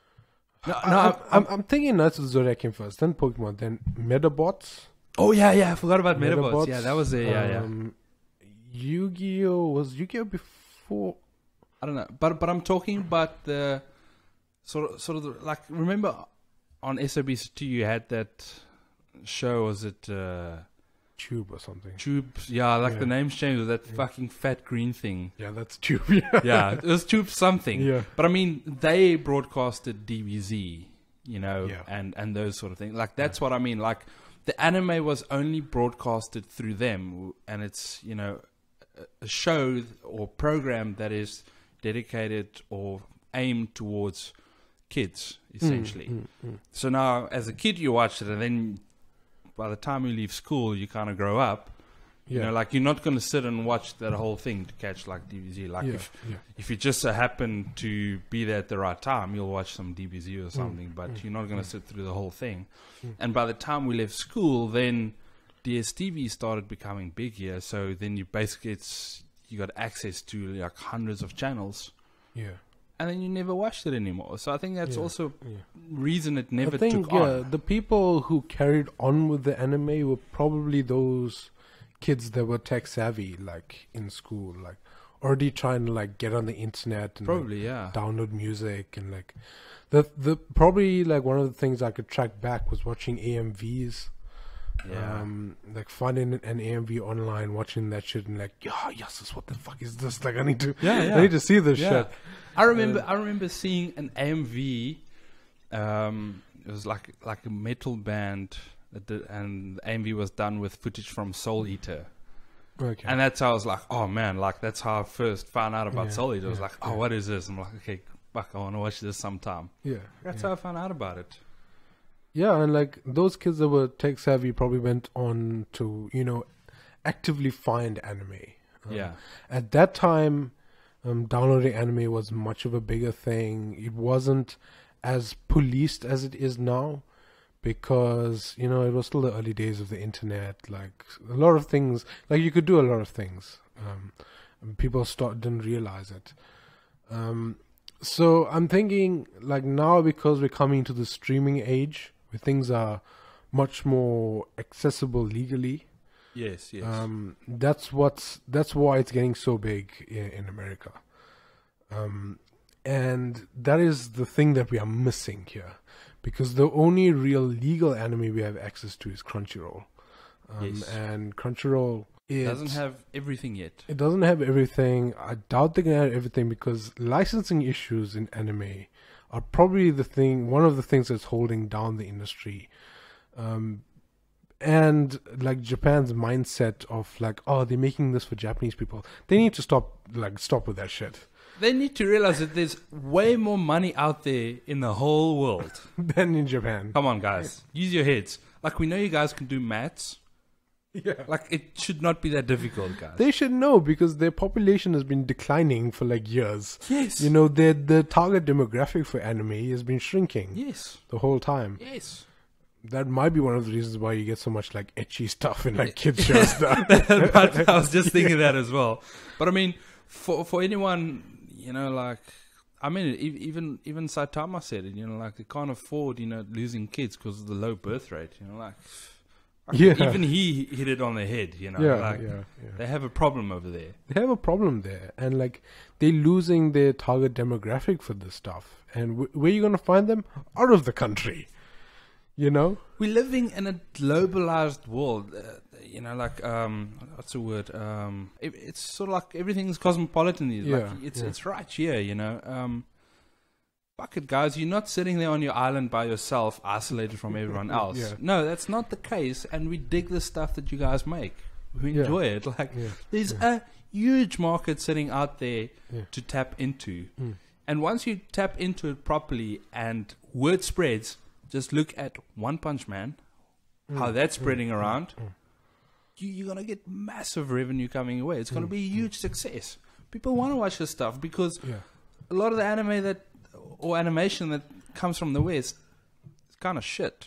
I'm thinking Knights of the Zodiac came first, then Pokemon, then Metabots. Oh, yeah, I forgot about Metabots. Yeah, that was it, yeah. Yu-Gi-Oh! Was Yu-Gi-Oh! Before? I don't know, but I'm talking about the sort of like, remember on SABC2 you had that show, was it... Tube or something. Tube, the name's changed with that fucking fat green thing. Yeah, that's Tube. Yeah, it was Tube something. Yeah. But I mean, they broadcasted DBZ, and those sort of things. Like, that's what I mean. Like, the anime was only broadcasted through them, and it's, a show or program that is dedicated or aimed towards kids, essentially. So now, as a kid, you watch it, and then by the time you leave school, you kind of grow up. Yeah. Like, you're not going to sit and watch that whole thing to catch like DBZ. Like, if you just so happen to be there at the right time, you'll watch some DBZ or something, but you're not going to sit through the whole thing. And by the time we left school, then DSTV started becoming big here. So then you basically, you got access to like hundreds of channels. Yeah. And then you never watched it anymore. So I think that's also reason it never took on. The people who carried on with the anime were probably those kids that were tech savvy, like in school, like already trying to like get on the internet and probably download music, and like the probably like one of the things I could track back was watching AMVs. Yeah. Like finding an AMV online, watching that shit, and like, yes, what the fuck is this? Like, I need to see this shit. I remember seeing an AMV. It was like a metal band, and the AMV was done with footage from Soul Eater. Okay. And that's how I was like, oh man, like that's how I first found out about Soul Eater. I was like, what is this? I'm like, okay, fuck, I want to watch this sometime. Yeah. That's how I found out about it. Yeah, and like those kids that were tech savvy probably went on to, actively find anime. At that time, downloading anime was much of a bigger thing. It wasn't as policed as it is now, because, it was still the early days of the internet. Like, a lot of things, like you could do a lot of things. People didn't realize it. So I'm thinking, like, now, because we're coming to the streaming age, where things are much more accessible legally. Yes. That's why it's getting so big in America. And that is the thing that we are missing here, because the only real legal anime we have access to is Crunchyroll. And Crunchyroll doesn't have everything yet. It doesn't have everything. I doubt they can have everything, because licensing issues in anime are probably one of the things that's holding down the industry. And like Japan's mindset of like, they're making this for Japanese people. They need to stop with that shit. They need to realize that there's way more money out there in the whole world than in Japan. Come on, guys. Use your heads. Like, we know you guys can do maths. Yeah. Like, it should not be that difficult, guys. They should know, because their population has been declining for like years. Yes. The target demographic for anime has been shrinking. Yes. The whole time. Yes. That might be one of the reasons why you get so much like etchy stuff in like kids shows stuff. But I was just thinking that as well. But I mean, for anyone, like, I mean, even Saitama said it, like, they can't afford, losing kids because of the low birth rate, like. Even he hit it on the head, They have a problem over there. They have a problem there, and like, they're losing their target demographic for this stuff. And where are you going to find them? Out of the country, We're living in a globalized world, like, what's the word? It's sort of like everything's cosmopolitan. It's right here, Fuck it, guys. You're not sitting there on your island by yourself, isolated from everyone else. No, that's not the case. And we dig the stuff that you guys make. We enjoy it. Like, there's a huge market sitting out there to tap into. And once you tap into it properly and word spreads, just look at One Punch Man, how that's spreading around. You're going to get massive revenue coming your way. It's going to be a huge success. People want to watch this stuff because a lot of the anime or animation that comes from the West is kind of shit.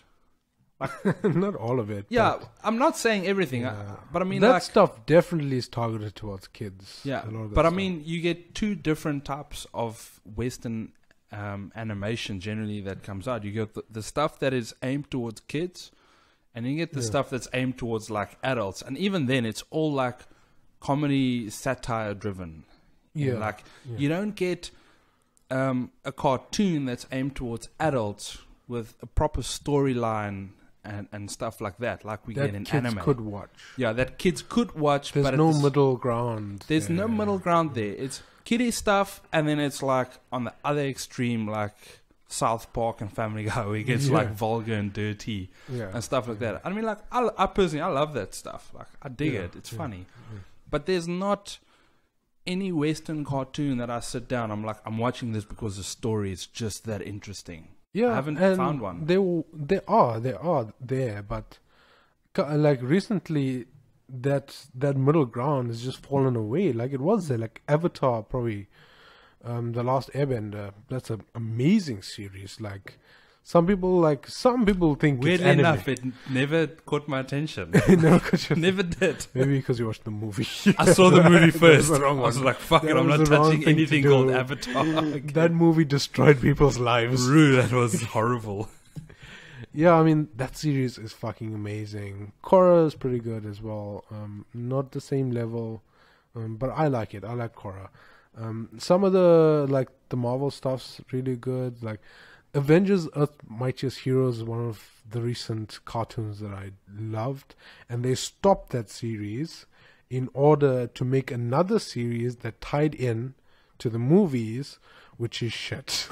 Not all of it. Yeah, I'm not saying everything, but I mean that stuff definitely is targeted towards kids. Yeah, but I mean, you get two different types of Western animation generally that comes out. You get the stuff that is aimed towards kids, and you get the stuff that's aimed towards like adults. And even then, it's all like comedy, satire driven. Yeah, you don't get a cartoon that's aimed towards adults with a proper storyline. And stuff like that, like we get in anime. That kids could watch. Yeah, that kids could watch. There's no middle ground. There's no middle ground there. It's kiddie stuff, and then it's like on the other extreme, like South Park and Family Guy, where it gets like vulgar and dirty and stuff like that. I mean, like I personally, I love that stuff. Like I dig it. It's funny. But there's not any Western cartoon that I sit down, I'm watching this because the story is just that interesting. Yeah, I haven't found one. They are there, but like recently, that middle ground has just fallen away. Like it was there, like Avatar, probably, The Last Airbender. That's an amazing series. Like some people think weirdly it's anime. enough, it never caught my attention. Never did. Maybe because you watched the movie. I saw the movie first. I was like, fuck it, I'm not touching anything called Avatar. That movie destroyed people's lives. That was horrible. Yeah, I mean, that series is fucking amazing. Korra is pretty good as well. Not the same level, but I like it. I like Korra. Some of the Marvel stuff's really good. Like Avengers Earth Mightiest Heroes is one of the recent cartoons that I loved, and they stopped that series in order to make another series that tied in to the movies, which is shit.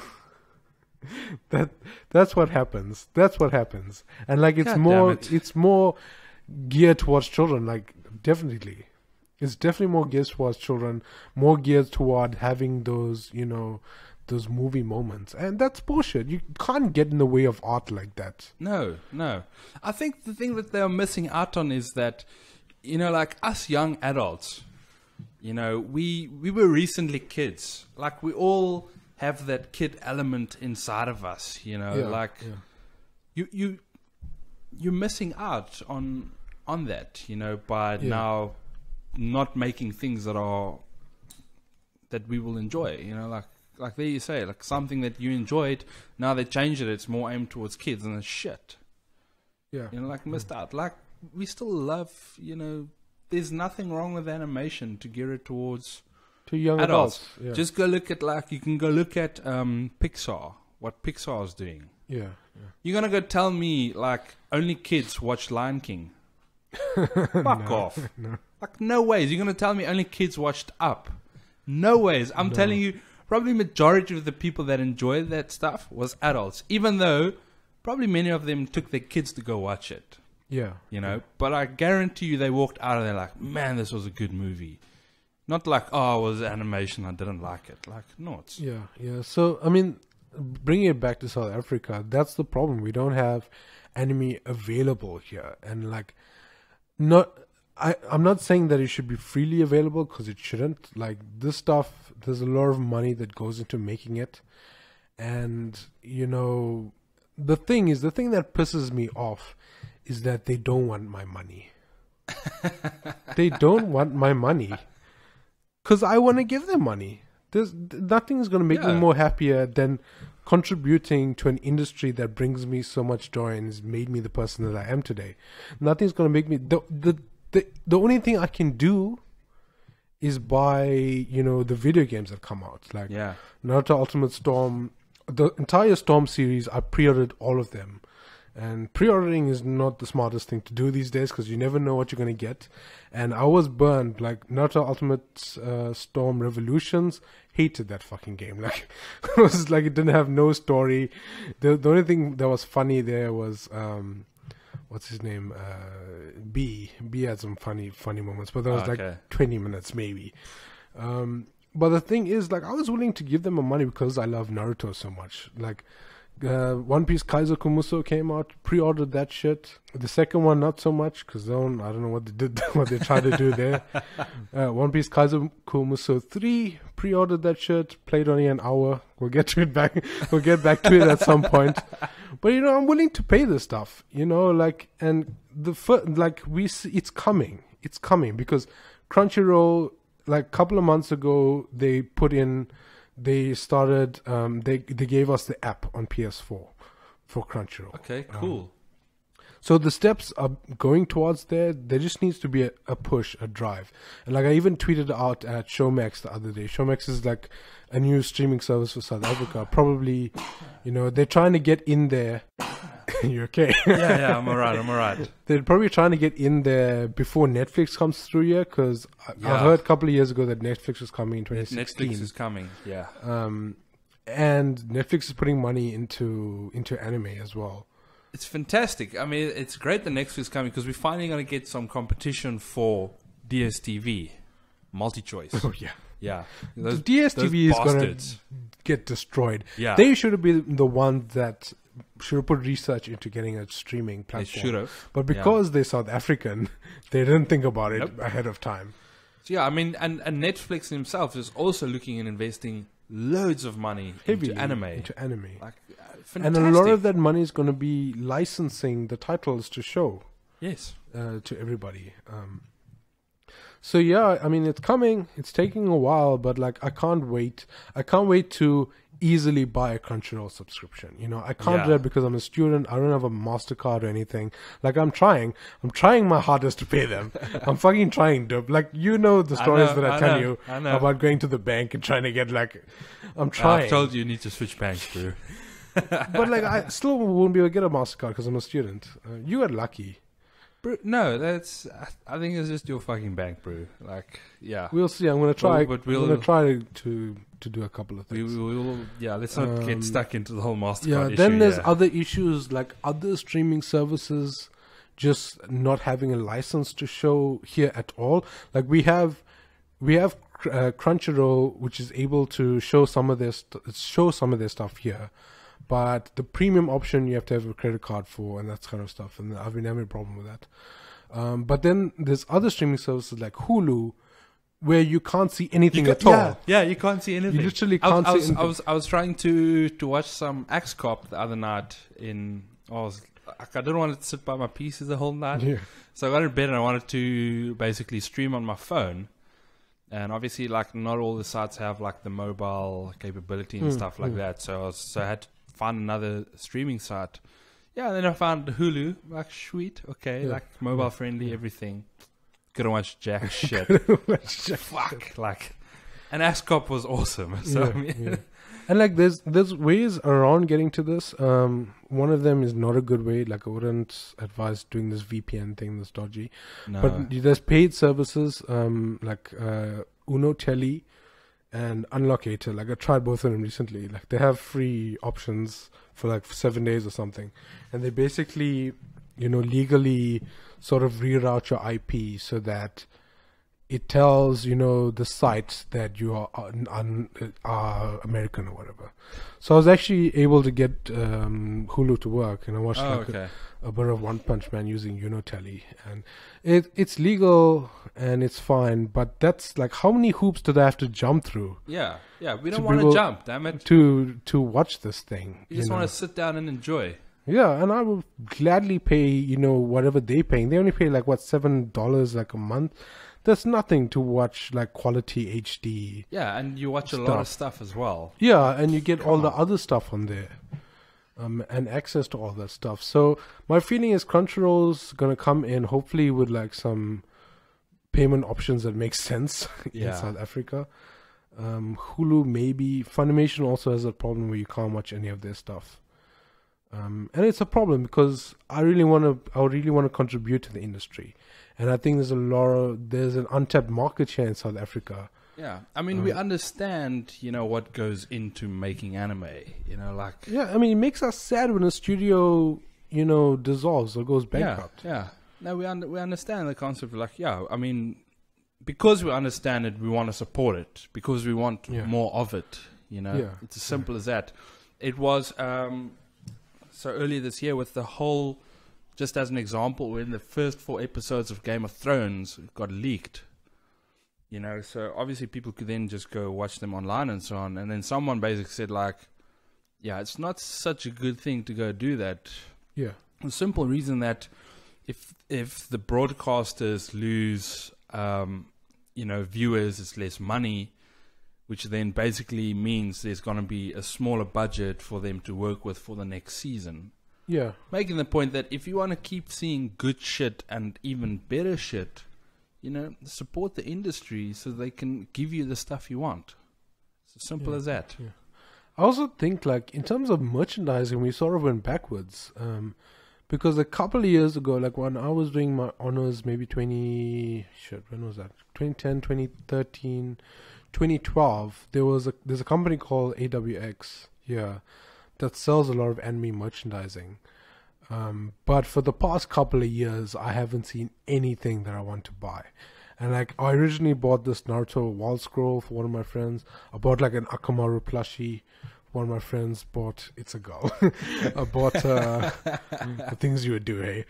That's what happens. And like it's more geared towards children, like definitely. It's definitely more geared towards children, more geared toward having those, those movie moments. And that's bullshit. You can't get in the way of art like that. No. I think the thing that they're missing out on is that, like us young adults, we were recently kids. Like we all have that kid element inside of us, you're missing out on that, by now not making things that we will enjoy, like there you say, like something that you enjoyed, now they changed it, it's more aimed towards kids, and it's shit. Yeah. Missed out. Like we still love, there's nothing wrong with animation to gear it towards to young adults. Yeah. Just go look at you can go look at Pixar, what Pixar is doing. Yeah. You're gonna go tell me like only kids watch Lion King? Fuck off. No. Like no ways. You're gonna tell me only kids watched Up? No ways. I'm telling you, probably majority of the people that enjoyed that stuff was adults, even though probably many of them took their kids to go watch it. Yeah. But I guarantee you they walked out of there like, man, this was a good movie. Not like, oh, it was animation, I didn't like it. Like, no, it's... Yeah. So, I mean, bringing it back to South Africa, that's the problem. We don't have anime available here. And, like, I'm not saying that it should be freely available, because it shouldn't. Like, this stuff, there's a lot of money that goes into making it. And, the thing that pisses me off is that they don't want my money. They don't want my money. Because I want to give them money. Nothing's going to make me more happier than contributing to an industry that brings me so much joy and has made me the person that I am today. Nothing's going to make me... The only thing I can do is buy, the video games that come out. Like Naruto Ultimate Storm, the entire Storm series, I pre-ordered all of them. And pre-ordering is not the smartest thing to do these days, because you never know what you're going to get. And I was burned. Like, Naruto Ultimate Storm Revolutions, hated that fucking game. Like, it was like it didn't have no story. The only thing that was funny there was, what's his name? B had some funny moments, but that was like 20 minutes maybe. But the thing is, like, I was willing to give them my money because I love Naruto so much. Like, One Piece Kaizo Kumuso came out, pre-ordered that shit. The second one, not so much, because I don't know what they did, what they tried to do there. One Piece Kaizo Kumuso 3, pre-ordered that shit, played only an hour. We'll get to it back. We'll get back to it at some point. But I'm willing to pay this stuff. Like, and it's coming. It's coming because Crunchyroll, like a couple of months ago, they started, they gave us the app on PS4 for Crunchyroll. Okay, cool. So the steps are going towards there. There just needs to be a push, a drive. And like I even tweeted out at Showmax the other day. Showmax is like a new streaming service for South Africa. Probably, they're trying to get in there. You okay? Yeah, I'm alright. They're probably trying to get in there before Netflix comes through here, because I heard a couple of years ago that Netflix was coming in 2016. Netflix is coming, yeah. And Netflix is putting money into anime as well. It's fantastic. I mean, it's great that Netflix is coming because we're finally going to get some competition for DSTV, multi-choice. Oh, yeah. Yeah. The DSTV is going to get destroyed. Yeah. They should have been the ones that should have put research into getting a streaming platform. They should have. But because they're South African, they didn't think about it ahead of time. So yeah, I mean, and Netflix himself is also looking and investing loads of money into anime. Like, fantastic. And a lot of that money is going to be licensing the titles to show. Yes. To everybody. So yeah, I mean, it's coming. It's taking a while, but like, I can't wait. I can't wait to easily buy a Crunchyroll subscription. I can't do that because I'm a student. I don't have a MasterCard or anything. Like, I'm trying my hardest to pay them. I'm fucking trying to. Like, the stories that I tell you about going to the bank and trying to get, like, I'm trying. I've told you need to switch banks, bro. But like, I still won't be able to get a MasterCard because I'm a student. You got lucky. Bro, no, I think it's just your fucking bank, bro. Like, yeah. We'll see. I'm gonna try. I'm gonna try to do a couple of things. Let's not get stuck into the whole MasterCard issue. Yeah, then there's other issues, like other streaming services just not having a license to show here at all. Like we have Crunchyroll, which is able to show some of their stuff here. But the premium option you have to have a credit card for and that kind of stuff. And I've been having a problem with that. But then there's other streaming services like Hulu where you can't see anything at all. Yeah, you can't see anything. You literally can't see anything. I was trying to watch some Axe Cop the other night I didn't want to sit by my PC the whole night. Yeah. So I got in bed and I wanted to basically stream on my phone. And obviously, like, not all the sites have like the mobile capability and stuff like that. So I had to find another streaming site. Yeah, and then I found Hulu. Like, sweet, okay, like mobile friendly, everything. Couldn't watch jack shit. Fuck, like, and Ascop was awesome. So and like, there's ways around getting to this. One of them is not a good way. Like, I wouldn't advise doing this VPN thing. That's dodgy. No. But there's paid services like Uno Telly and Unlocator. Like, I tried both of them recently. Like, they have free options for like 7 days or something, and they basically, legally sort of reroute your IP so that it tells, the sites that you are American or whatever. So I was actually able to get Hulu to work, and I watched a bit of One Punch Man using Unotelly, and it's legal and it's fine. But that's like, how many hoops did I have to jump through? Yeah, we don't want to jump, damn it. To watch this thing, you just want to sit down and enjoy. Yeah, and I will gladly pay, whatever they're paying. They only pay like $7 like a month. That's nothing to watch like quality HD. Yeah, and you watch a lot of stuff as well. Yeah, and you get all the other stuff on there. And access to all that stuff. So my feeling is Crunchyroll's gonna come in hopefully with like some payment options that make sense in South Africa. Hulu maybe. Funimation also has a problem where you can't watch any of their stuff. And it's a problem because I really want to contribute to the industry. And I think there's an untapped market here in South Africa. Yeah, I mean, we understand, what goes into making anime, like... Yeah, I mean, it makes us sad when a studio, dissolves or goes bankrupt. Yeah. No, we understand the concept of, like, I mean, because we understand it, we want to support it because we want more of it. You know, it's as simple as that. It was so earlier this year with the whole, just as an example, when the first 4 episodes of Game of Thrones got leaked. You know, so obviously people could then just go watch them online and so on. And then someone basically said like, yeah, it's not such a good thing to go do that. Yeah. The simple reason that if the broadcasters lose, viewers, it's less money, which then basically means there's going to be a smaller budget for them to work with for the next season. Yeah. Making the point that if you want to keep seeing good shit and even better shit, you know, support the industry so they can give you the stuff you want. It's as simple as that. Yeah. I also think, like, in terms of merchandising, we sort of went backwards. Because a couple of years ago, like when I was doing my honors, maybe when was that? 2010, 2013, 2012, there's a company called AWX that sells a lot of anime merchandising. But for the past couple of years, I haven't seen anything that I want to buy. And like, I originally bought this Naruto wall scroll for one of my friends. I bought like an Akamaru plushie. One of my friends bought, it's a girl. I bought the things you would do, hey.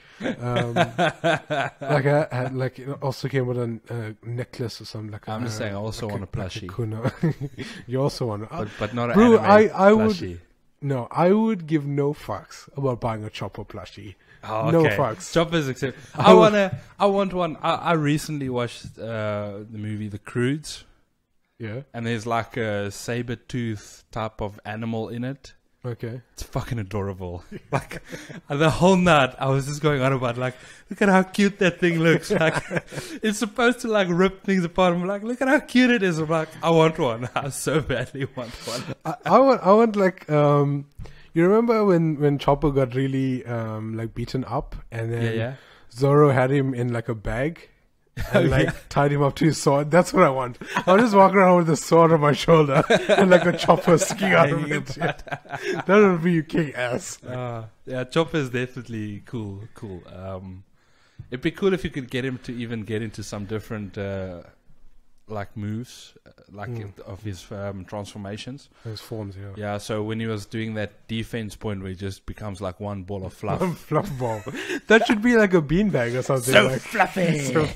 Like I had, like, it also came with a necklace or something. Like I'm just saying, I also want a plushie. You also want but not an bro, anime I plushie. No, I would give no fucks about buying a Chopper plushie. Oh, no okay. fucks. Chopper's accepted. I want one. I recently watched the movie The Croods. Yeah. And there's like a saber-tooth type of animal in it. Okay. It's fucking adorable. Like, the whole night I was just going on about, like, look at how cute that thing looks. Like, it's supposed to, like, rip things apart. I'm like, look at how cute it is. I'm like, I want one. I so badly want one. I want like, you remember when Chopper got really, like, beaten up? And then Zoro had him in, like, a bag? And like tied him up to his sword. That's what I want. I'll just walk around with a sword on my shoulder and like a chopper sticking out of it. That would be kick ass. Yeah, Chopper is definitely cool. It'd be cool if you could get him to even get into some different like moves, of his transformations. His forms, yeah. Yeah, so when he was doing that defense point where he just becomes like one ball of fluff. Fluff ball. That should be like a beanbag or something. So like. Fluffy!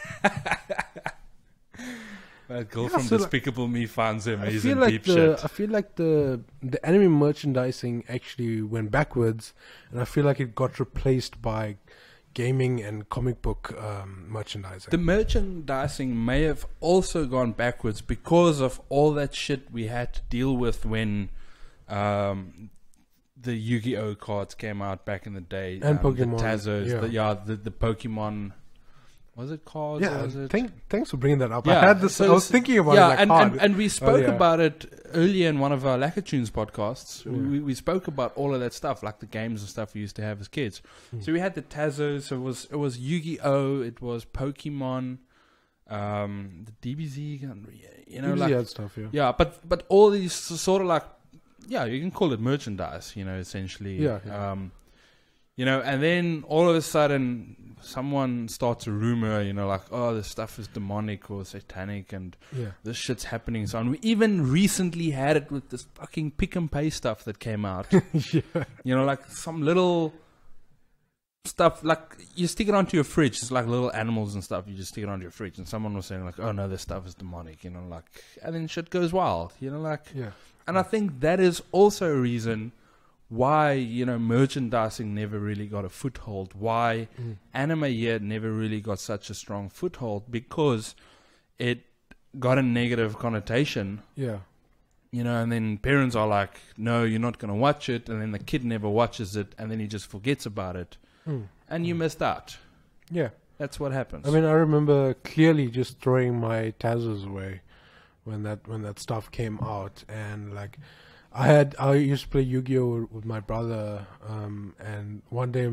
That girl from Despicable Me finds him. He's in deep shit. I feel like the anime merchandising actually went backwards, and I feel like it got replaced by gaming and comic book merchandising. The merchandising may have also gone backwards because of all that shit we had to deal with when the Yu-Gi-Oh cards came out back in the day. And Pokemon. The Tazos, the Pokemon... Was it called? Yeah, was it? Thanks for bringing that up. Yeah, I had this. I was thinking about it like and we spoke about it earlier in one of our Anime Chewns podcasts. Yeah. We spoke about all of that stuff, like the games and stuff we used to have as kids. So we had the Tazos. So it was Yu-Gi-Oh. It was Pokemon. The DBZ. You know, DBZ like had stuff. Yeah. Yeah, but all these sort of like, yeah, you can call it merchandise. You know, essentially. Yeah. You know, and then all of a sudden, someone starts a rumor, you know, like, oh, this stuff is demonic or satanic and this shit's happening. So on. We even recently had it with this fucking pick and pay stuff that came out. You know, like some little stuff, like you stick it onto your fridge. It's like little animals and stuff. You just stick it onto your fridge. And someone was saying like, oh, no, this stuff is demonic, you know, like, and then shit goes wild, you know, like. Yeah. And I think that is also a reason why, you know, merchandising never really got a foothold, why anime here never really got such a strong foothold, because it got a negative connotation. Yeah. You know, and then parents are like, no, you're not going to watch it, and then the kid never watches it, and then he just forgets about it, and you missed out. Yeah. That's what happens. I mean, I remember clearly just throwing my Tazos away when that stuff came out, and like, I used to play Yu-Gi-Oh with my brother, and one day,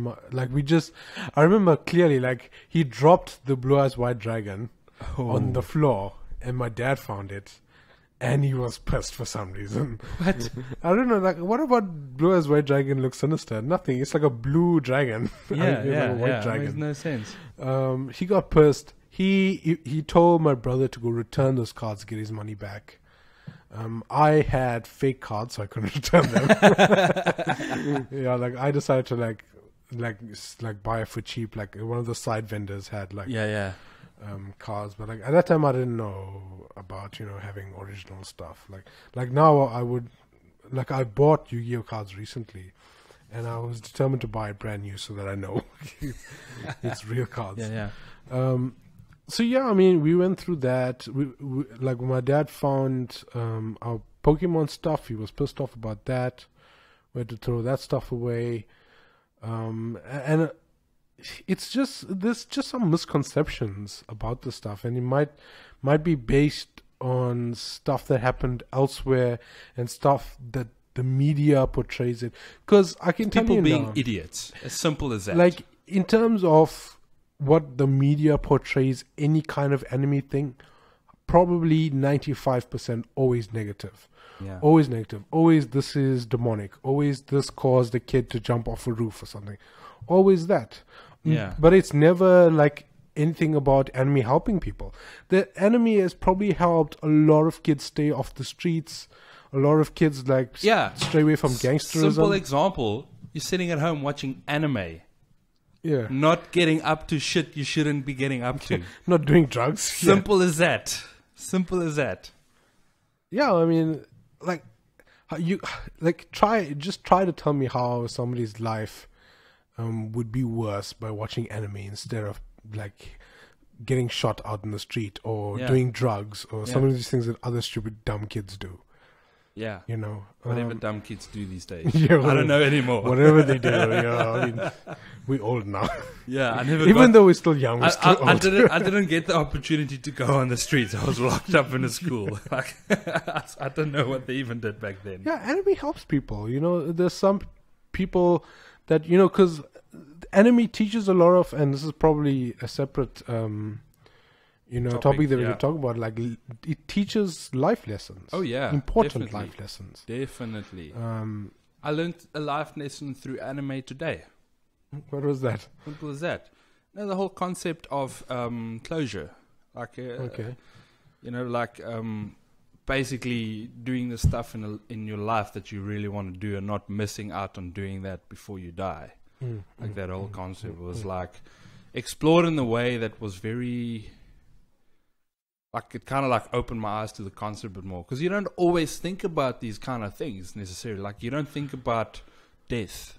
I remember clearly, like, he dropped the Blue Eyes White Dragon on the floor, and my dad found it, and he was pissed for some reason. What? I don't know, like, what about Blue Eyes White Dragon looks sinister? Nothing, it's like a blue dragon. Yeah, white dragon. makes no sense. He got pissed. he told my brother to go return those cards, get his money back. I had fake cards, so I couldn't return them. Yeah, like I decided to like buy it for cheap. Like one of the side vendors had like cards, but like at that time I didn't know about having original stuff. Like now I would like I bought Yu-Gi-Oh cards recently, and I was determined to buy it brand new so that I know it's real cards. So yeah, I mean, we went through that. We like when my dad found our Pokemon stuff, he was pissed off about that. We had to throw that stuff away, and it's just there's just some misconceptions about the stuff, and it might be based on stuff that happened elsewhere and stuff that the media portrays it. Because I can tell you people being now, idiots, as simple as that. like in terms of what the media portrays any kind of anime thing, probably 95% always negative. Yeah. Always negative. Always this is demonic. Always this caused a kid to jump off a roof or something. Always that. Yeah. But it's never like anything about anime helping people. The anime has probably helped a lot of kids stay off the streets. A lot of kids like stray away from gangsterism. Simple example, you're sitting at home watching anime. Yeah. Not getting up to shit you shouldn't be getting up to. Not doing drugs. Simple as that. Simple as that. Yeah, I mean, like, you like try to tell me how somebody's life would be worse by watching anime instead of like getting shot out in the street or doing drugs or some of these things that other stupid dumb kids do. Yeah. Whatever dumb kids do these days. Yeah, I don't know anymore. Whatever they do, I mean, we're old now. Yeah, I never. Even though we're still young, we're still old. I didn't get the opportunity to go on the streets. I was locked up in a school. Like, I don't know what they even did back then. Yeah, anime helps people. There's some people that because anime teaches a lot of, and this is probably a separate topic that we could talk about. Like, it teaches life lessons. Oh yeah, important definitely. life lessons. Definitely. I learned a life lesson through anime today. What was that? Simple as that. The whole concept of closure, like basically doing the stuff in your life that you really want to do and not missing out on doing that before you die. That whole concept was like explored in a way that was very. Like it kind of like opened my eyes to the concept a bit more, because you don't always think about these kind of things necessarily. Like you don't think about death,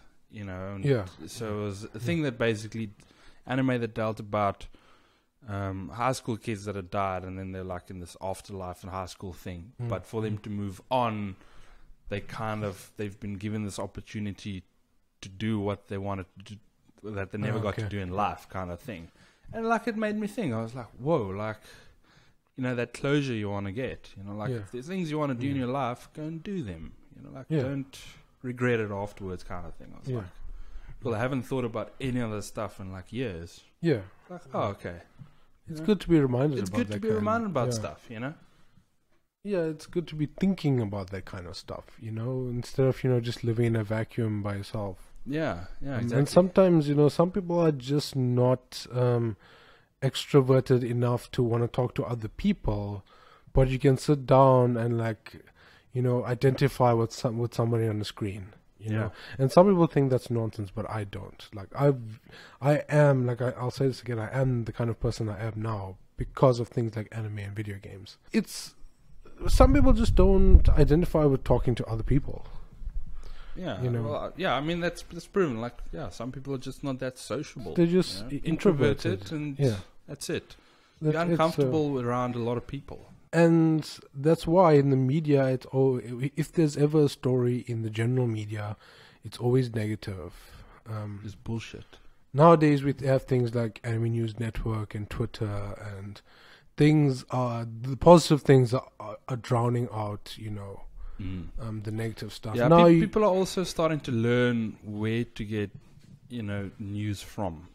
So it was a thing that basically anime that dealt about high school kids that had died, and then they're like in this afterlife and high school thing. But for them to move on, they've been given this opportunity to do what they wanted to do, that they never got to do in life, kind of thing. And like it made me think. I was like, whoa, like. That closure you want to get. If there's things you want to do in your life, go and do them. Don't regret it afterwards, kind of thing. I was like, well, I haven't thought about any of this stuff in like years. Yeah. Like, oh, okay. It's good to be reminded It's about good to be reminded about stuff, Yeah, it's good to be thinking about that kind of stuff, instead of, just living in a vacuum by yourself. Yeah, exactly. And sometimes, some people are just not extroverted enough to want to talk to other people, but you can sit down and identify with somebody on the screen, and some people think that's nonsense, but I don't. Like I'll say this again, I am the kind of person I am now because of things like anime and video games. Some people just don't identify with talking to other people. Yeah, I mean that's proven. Like, some people are just not that sociable. They're just introverted, and that's it. You're uncomfortable around a lot of people, and that's why in the media, if there's ever a story in the general media, it's always negative. It's bullshit. Nowadays, we have things like Anime News Network and Twitter, and the positive things are drowning out. The negative stuff. Yeah, now people are also starting to learn where to get, news from.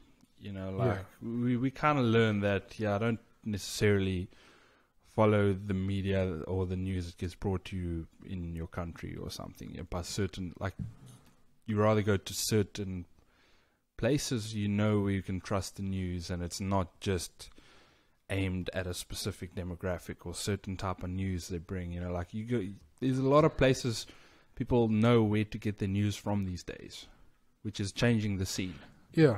We kind of learn that, I don't necessarily follow the media or the news that gets brought to you in your country or something. By certain, like, you rather go to certain places, where you can trust the news, and it's not just aimed at a specific demographic or certain type of news they bring. You know, like there's a lot of places people know where to get their news from these days, which is changing the scene. Yeah.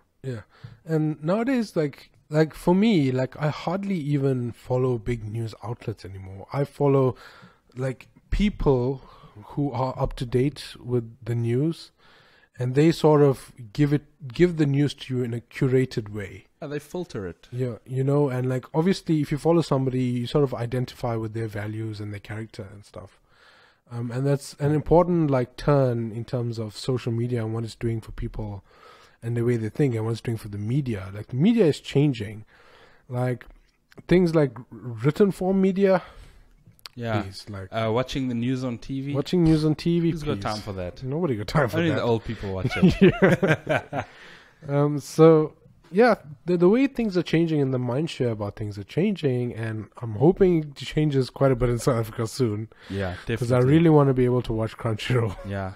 And nowadays, like for me, like I hardly even follow big news outlets anymore. I follow like people who are up to date with the news, and they sort of give the news to you in a curated way. And they filter it. Yeah, you know, and like obviously if you follow somebody, you sort of identify with their values and their character and stuff. And that's an important like turn in terms of social media and what it's doing for people and the way they think and what it's doing for the media. Like the media is changing. Like things like written form media. Yeah, please, like watching the news on TV. Watching news on TV. Who's got time for that? Nobody got time for Only that. the old people watch it. So yeah, the way things are changing and the mindshare about things are changing, and I'm hoping it changes quite a bit in South Africa soon. Yeah, definitely. Because I really want to be able to watch Crunchyroll. Yeah,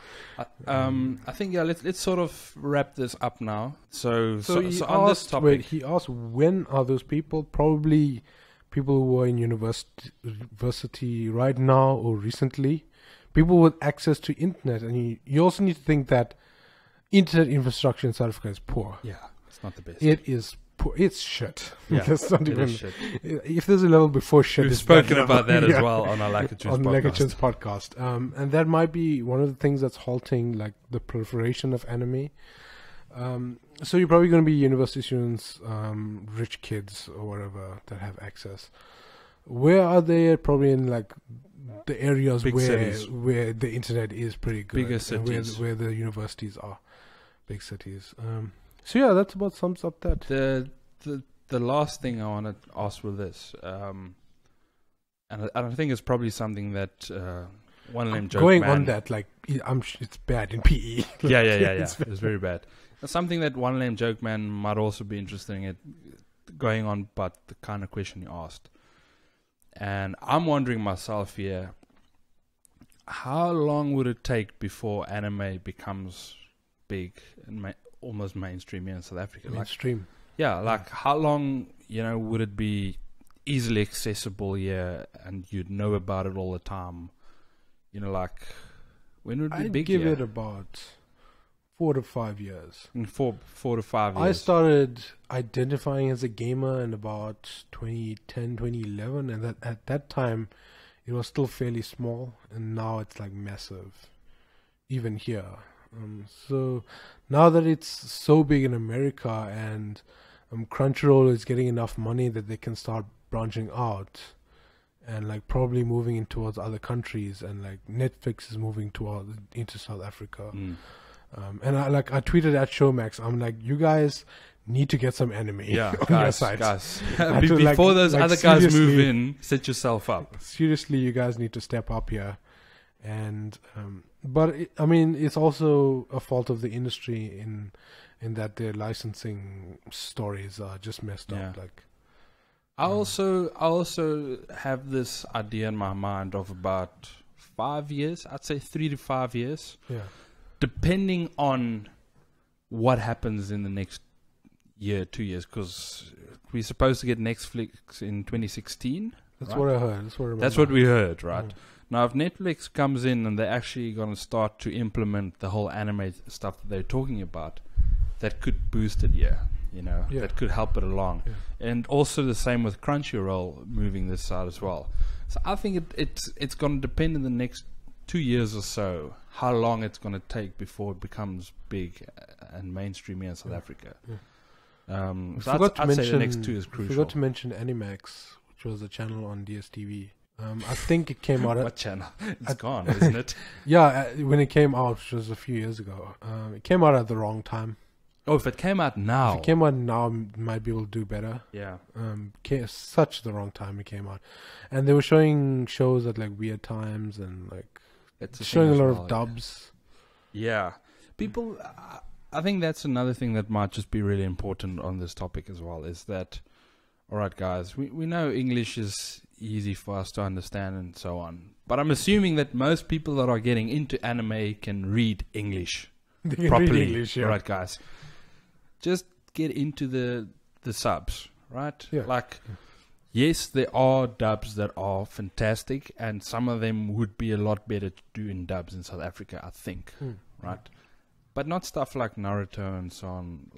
I think let's sort of wrap this up now. So on this topic, wait, he asked when are those people? Probably people who are in university right now or recently, people with access to internet, and you also need to think that internet infrastructure in South Africa is poor. Yeah, it's not the best. It is poor. It's shit. Yeah, That's not it even. is shit. If there's a level before shit, We've it's spoken that about level. that as well on our Like a Chewns on podcast. Like a Chewns podcast. And that might be one of the things that's halting like the proliferation of anime. So you're probably going to be university students, rich kids or whatever that have access. Where are they? Probably in like the areas where the internet is pretty good. Bigger cities. Where the universities are. Big cities. So yeah, that's about sums up that. The last thing I want to ask with this, and I think it's probably something that one name joke going man, on that, like it's bad in PE. Yeah. It's very bad. It's something that one name joke man might also be interested in going on, but the kind of question you asked. And I'm wondering myself here, how long would it take before anime becomes big and almost mainstream here in South Africa? Mainstream. Like how long, would it be easily accessible here and you'd know about it all the time? Like when would it be I'd big give here? it about 4 to 5 years. In 4 to 5 years. I started identifying as a gamer in about 2010, 2011, and at that time it was still fairly small, and now it's like massive, even here. So now that it's so big in America and Crunchyroll is getting enough money that they can start branching out and like probably moving in towards other countries, and like Netflix is moving into South Africa. And I tweeted at Showmax, I'm like, you guys need to get some anime on your site. Guys. Before those other guys move in, set yourself up. Seriously, you guys need to step up here. And but it's also a fault of the industry in that their licensing stories are just messed up. Like, I also have this idea in my mind of about 5 years. I'd say 3 to 5 years. Yeah. Depending on what happens in the next year, 2 years, because we're supposed to get Netflix in 2016. That's what I heard. That's what we heard, right? Yeah. Now, if Netflix comes in and they're actually going to start to implement the whole anime stuff that they're talking about, that could boost it, that could help it along. Yeah. And also the same with Crunchyroll moving this side as well. So I think it's going to depend in the next 2 years or so how long it's going to take before it becomes big and mainstream here in South Africa. Yeah. So I'd say the next 2 is crucial. I forgot to mention Animax, which was a channel on DSTV. I think it came out What channel? It's gone, isn't it? Yeah, when it came out, which was a few years ago. It came out at the wrong time. Oh, if it came out now. If it came out now, it might be able to do better. Yeah. Such the wrong time it came out. And they were showing shows at like weird times and like showing a lot of dubs. Yeah. People, I think that's another thing that might just be really important on this topic as well, is that, all right, guys, we know English is easy for us to understand and so on. But I'm assuming that most people that are getting into anime can read English properly. Read English, yeah. All right, guys. Just get into the subs, right? Yeah. Like, Yes, there are dubs that are fantastic, and some of them would be a lot better to do in dubs in South Africa, I think, right? But not stuff like Naruto and so on.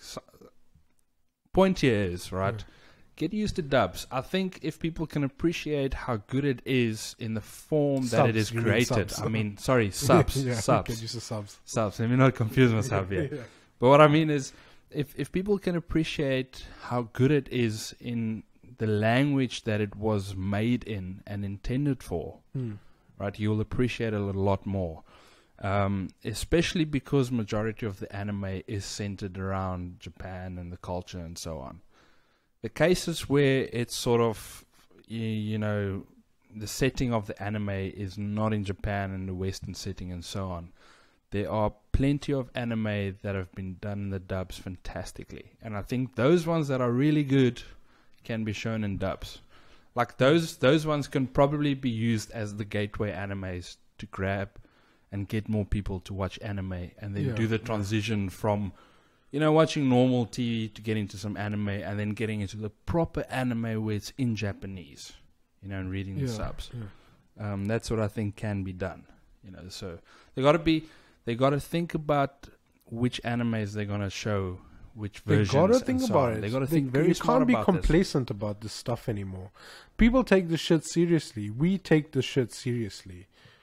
Point here is, right, get used to dubs. I think if people can appreciate how good it is in the form that it is created. I mean, sorry, subs. Subs. Get used to subs. Subs. Let me not confuse myself here. But what I mean is, if people can appreciate how good it is in the language that it was made in and intended for, right, you'll appreciate it a lot more. Especially because majority of the anime is centered around Japan and the culture and so on. The cases where it's sort of, the setting of the anime is not in Japan and the Western setting and so on, there are plenty of anime that have been done in the dubs fantastically. And I think those ones that are really good can be shown in dubs. Like those ones can probably be used as the gateway animes to grab and get more people to watch anime, and then do the transition from, watching normal TV to get into some anime, and then getting into the proper anime where it's in Japanese, and reading the subs. That's what I think can be done. So they got to think about which animes they're gonna show, which versions. They got to think about it. They got to think very smart about this. You can't be complacent about this stuff anymore. People take this shit seriously. We take this shit seriously.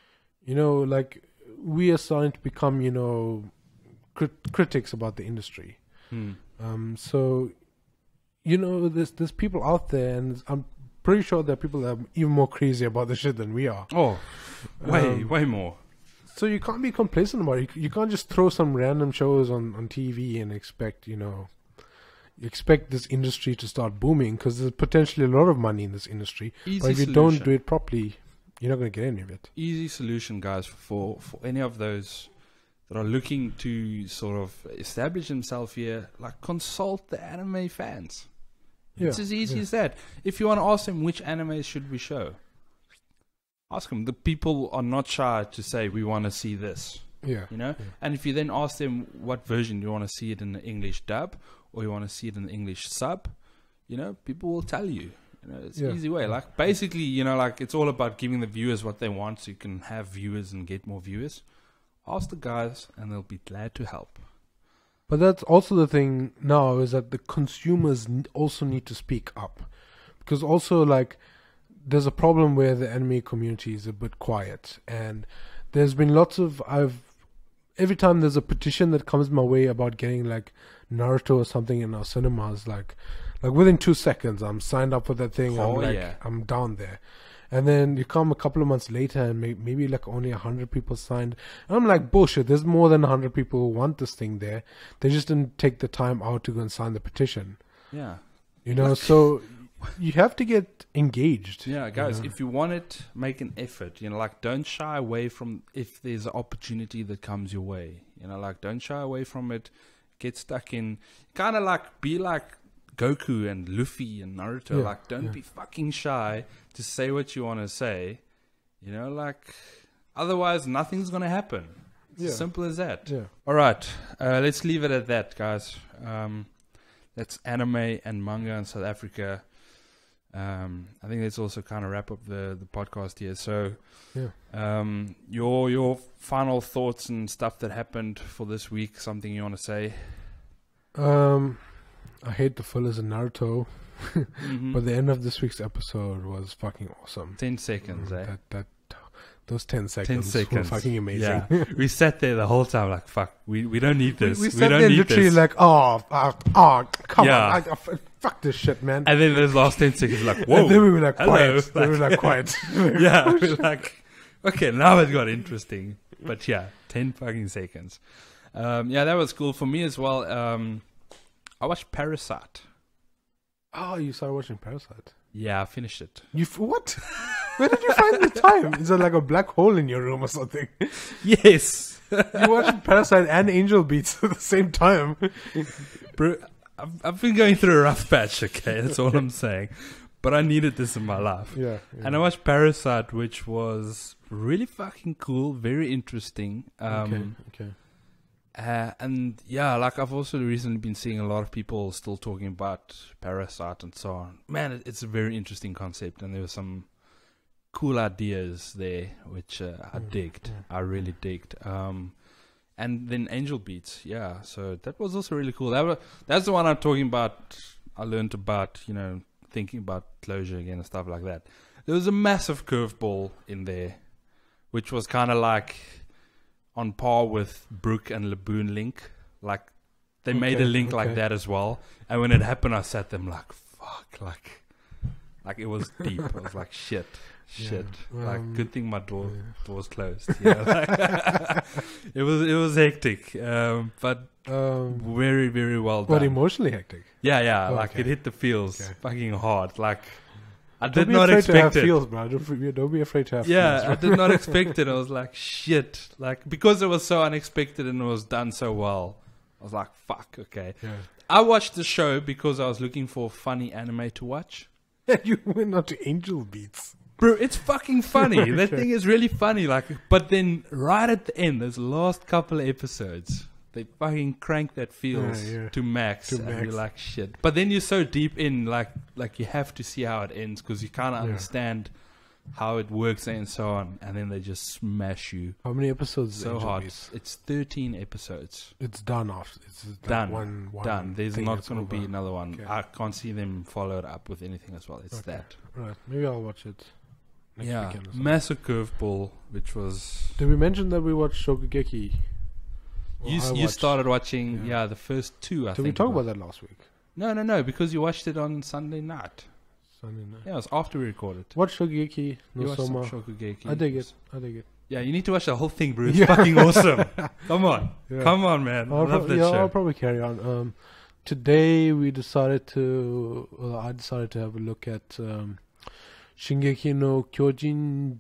We are starting to become, critics about the industry. So, there's people out there, and I'm pretty sure there are people that are even more crazy about the shit than we are. Oh, way more. So you can't be complacent about it. You can't just throw some random shows on TV and expect, expect this industry to start booming, because there's potentially a lot of money in this industry. But if you don't do it properly, you're not going to get any of it. Easy solution, guys, for any of those that are looking to sort of establish themselves here. Like, consult the anime fans. It's as easy as that. If you want to ask them which anime should we show, ask them. The people are not shy to say we want to see this. And if you then ask them what version you want to see it in the English dub or you want to see it in the English sub, people will tell you. It's an easy way. Like, basically, it's all about giving the viewers what they want so you can have viewers and get more viewers. Ask the guys and they'll be glad to help. But that's also the thing now, is that the consumers also need to speak up. Because also, there's a problem where the anime community is a bit quiet. And there's been lots of... Every time there's a petition that comes my way about getting, Naruto or something in our cinemas, within 2 seconds, I'm signed up for that thing. I'm down there. And then you come a couple of months later and maybe only 100 people signed. And I'm like, bullshit, there's more than 100 people who want this thing there. They just didn't take the time out to go and sign the petition. Yeah. So you have to get engaged. Yeah, guys, if you want it, make an effort. Don't shy away from if there's an opportunity that comes your way. Don't shy away from it. Get stuck in. Kind of be like Goku and Luffy and Naruto. Don't be fucking shy to say what you want to say. Otherwise nothing's going to happen. It's simple as that. All right. Let's leave it at that, guys. That's anime and manga in South Africa. I think let's also kind of wrap up the podcast here. So, your final thoughts and stuff that happened for this week. Something you want to say? I hate the fillers in Naruto, but the end of this week's episode was fucking awesome. 10 seconds, Those 10 seconds were fucking amazing. Yeah. We sat there the whole time fuck, we don't need this. We sat there literally come on, fuck this shit, man. And then those last 10 seconds whoa. And then we were quiet. They were quiet. Yeah, we were okay, now it got interesting. But 10 fucking seconds. That was cool for me as well. I watched Parasite. Oh, you started watching Parasite? Yeah, I finished it. What? Where did you find the time? Is there a black hole in your room or something? Yes. You watched Parasite and Angel Beats at the same time. Bro, I've been going through a rough patch, okay? That's all I'm saying. But I needed this in my life. Yeah. And I watched Parasite, which was really fucking cool, very interesting. Okay. And yeah, like I've also recently been seeing a lot of people still talking about Parasite and so on. Man, it's a very interesting concept, and there were some cool ideas there, which I digged. I really digged. And then Angel Beats, yeah. So that was also really cool. That's the one I'm talking about. I learned about, thinking about closure again and stuff like that. There was a massive curveball in there, which was kind of like on par with Brook and Laboon Link. Like, they made a link like that as well. And when it happened, I sat them like, fuck, like it was deep. I was like, shit. Like, good thing my door's closed. It was hectic, but very, very well done. But emotionally hectic. Yeah. Like, it hit the feels fucking hard. Like, I Don't did not expect it. Feels, bro. Don't be afraid to have feels. Yeah, I did not expect it. I was like, shit. Like, because it was so unexpected and it was done so well, I was like, fuck, okay. Yeah. I watched the show because I was looking for funny anime to watch. You went on to Angel Beats. Bro, it's fucking funny. That thing is really funny. Like, but then right at the end, those last couple of episodes, they fucking crank that feels to max. And you're like, shit. But then you're so deep in, like you have to see how it ends because you kind of understand how it works and so on. And then they just smash you. How many episodes? So hard. It's 13 episodes. It's done after. It's done. One done. There's not going to be over. another one. Okay. I can't see them follow it up with anything as well. It's that. Right. Maybe I'll watch it. Next weekend or something. Massive curveball, which was... Did we mention that we watched Shokugeki? You started watching, the first two, I think. Did we talk about that last week? No, because you watched it on Sunday night. Yeah, it was after we recorded. Watch Shokugeki, You watched some Soma. Shokugeki. I dig it. Yeah, you need to watch the whole thing, bro. It's fucking awesome. Come on, man. I love that show. I'll probably carry on. Today I decided to have a look at Shingeki no Kyojin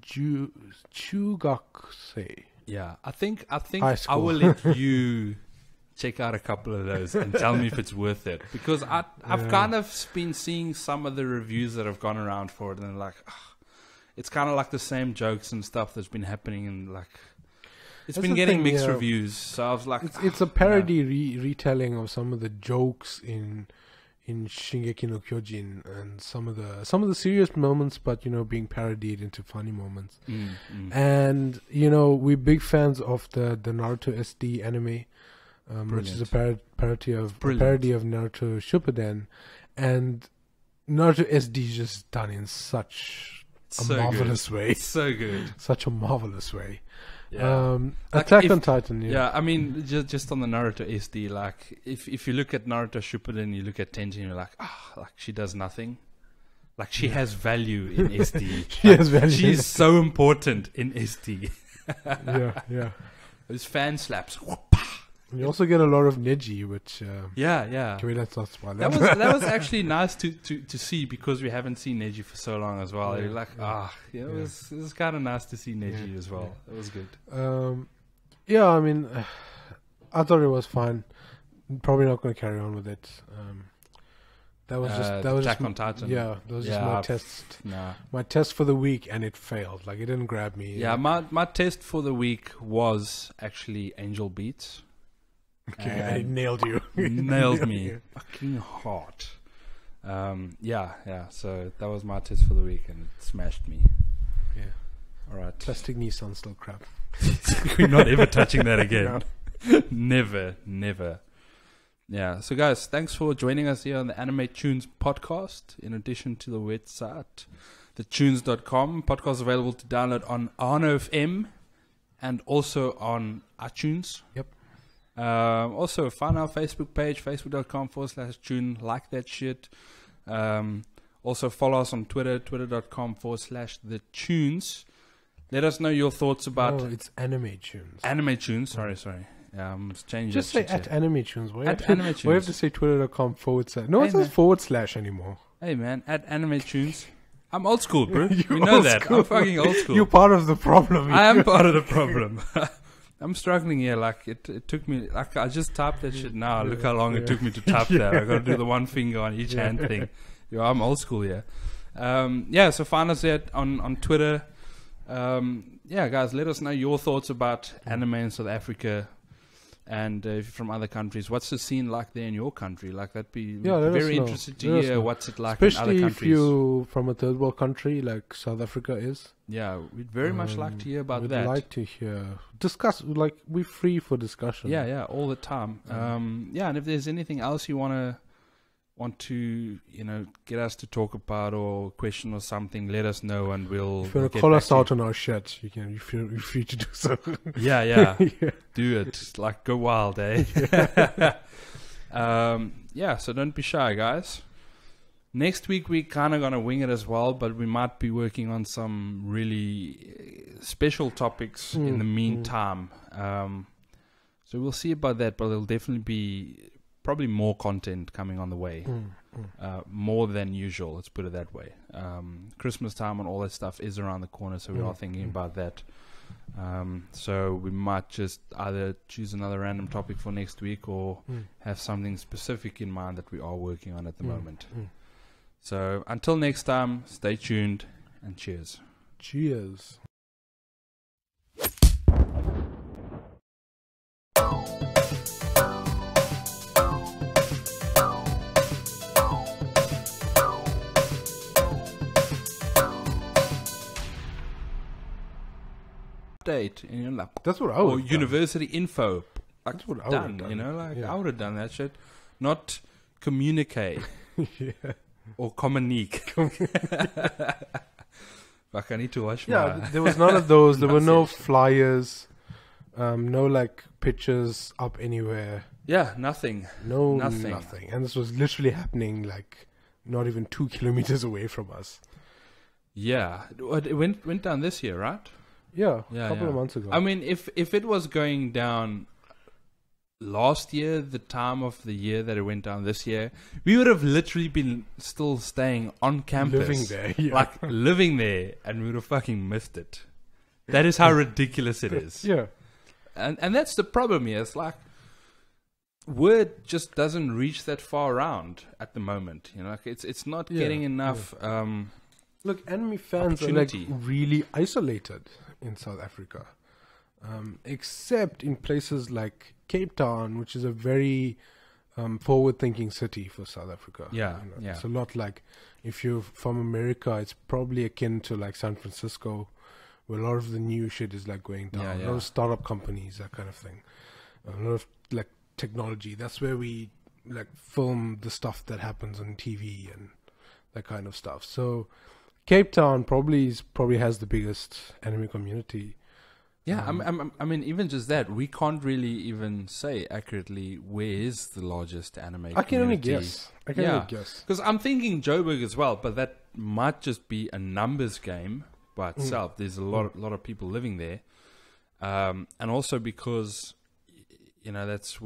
Chugakusei. Yeah, I think I will let you check out a couple of those and tell me if it's worth it. Because I've kind of been seeing some of the reviews that have gone around for it, and like, it's kind of like the same jokes and stuff that's been happening, and like, it's been getting mixed reviews. So I was like, it's a parody retelling of some of the jokes in Shingeki no Kyojin, and some of the serious moments, but being parodied into funny moments. And we're big fans of the Naruto SD anime, which is a parody of Naruto Shippuden, and Naruto SD is just done in such a marvelous way. It's so good, such a marvelous way. Yeah. Attack on Titan. Yeah, I mean, just on the Naruto SD, like if you look at Naruto Shippuden, you look at Tenzin, you're like, like she does nothing. Like she has value in SD. She has value. She's so important in SD. Yeah. Those fan slaps. And you also get a lot of Neji, which yeah. Can we let's not spoil that? That was actually nice to see, because we haven't seen Neji for so long as well. You're like, it was kind of nice to see Neji as well. It was good. I mean, I thought it was fine. Probably not going to carry on with it. That was Attack on Titan. Yeah, that was just my test. Nah. My test for the week, and it failed. Like, it didn't grab me. Yeah, my test for the week was actually Angel Beats. Okay, I nailed you. Nailed me fucking hard. So that was my test for the week, and it smashed me. Yeah. All right. Plastic Nissan still crap. We're not ever touching that again. Never. Yeah. So guys, thanks for joining us here on the Anime Chewns Podcast. In addition to the website, thechewns.com. Podcast available to download on Arno FM and also on iTunes. Yep. Also, find our Facebook page, facebook.com/tune. Like that shit. Also, follow us on Twitter, twitter.com/thetunes. Let us know your thoughts about... Oh, it's Anime Chewns. Anime Chewns, sorry. Change Just say at Anime Chewns. Why Anime Chewns. We have to say twitter.com/. No, it says / anymore. Hey, man, at Anime Chewns. I'm old school, bro. You know old that. school. I'm fucking old school. You're part of the problem. I am part of the problem. I'm struggling here. Like, it took me... Like, I just typed that shit now. Look how long it took me to type that. I got to do the one finger on each hand thing. I'm old school here. So find us there on Twitter. Guys, let us know your thoughts about anime in South Africa. And if you're from other countries, what's the scene like there in your country? Like, that'd be let us very know. interested to Let us hear know. what's it like in other Especially countries. if you're from a third world country like South Africa is. Yeah, we'd very much like to hear about we'd that. like to hear. Discuss, like, we're free for discussion. Yeah, all the time. And if there's anything else you want to, get us to talk about or question or something, let us know and we'll. If you want to get call back us to you. out on our shit, you're free to do so. Yeah. Yeah. Do it. Like, go wild, eh? So don't be shy, guys. Next week, we're kind of going to wing it as well, but we might be working on some really special topics in the meantime. So we'll see about that, but there'll definitely be probably more content coming on the way. More than usual, let's put it that way. Christmas time and all that stuff is around the corner, so we are thinking about that. So we might just either choose another random topic for next week or have something specific in mind that we are working on at the moment. So until next time, stay tuned and cheers. Cheers. Update in your lap. That's what I Or would. university info. Like, That's what I done, would've done. Yeah. I would have done that shit. Not communicate or communique. Fuck, I need to wash my... there was none of those. There were no pronunciation. flyers, no like pictures up anywhere. Yeah, nothing. Nothing. And this was literally happening like not even 2 kilometers away from us. Yeah. It went down this year, right? Yeah, Yeah, a couple yeah. of months ago. I mean, if it was going down last year, the time of the year that it went down this year, we would have literally been still staying on campus. living there. Yeah. Like, living there, and we would have fucking missed it. That is how ridiculous it is. Yeah. And that's the problem here. It's like, word just doesn't reach that far around at the moment. Like, it's not getting enough... Look, anime fans are like opportunity. really isolated in South Africa, except in places like Cape Town, which is a very forward-thinking city for South Africa. Yeah, yeah. It's a lot like, if you're from America, it's probably akin to like San Francisco, where a lot of the new shit is like going down. Yeah, A lot of startup companies, that kind of thing. A lot of like technology. That's where we like film the stuff that happens on TV and that kind of stuff. So Cape Town probably has the biggest anime community. Yeah, I mean, even just that, we can't really even say accurately where is the largest anime I can only community. guess. I can only guess. Because I'm thinking Joburg as well, but that might just be a numbers game by itself. There's a lot of people living there. And also because, that's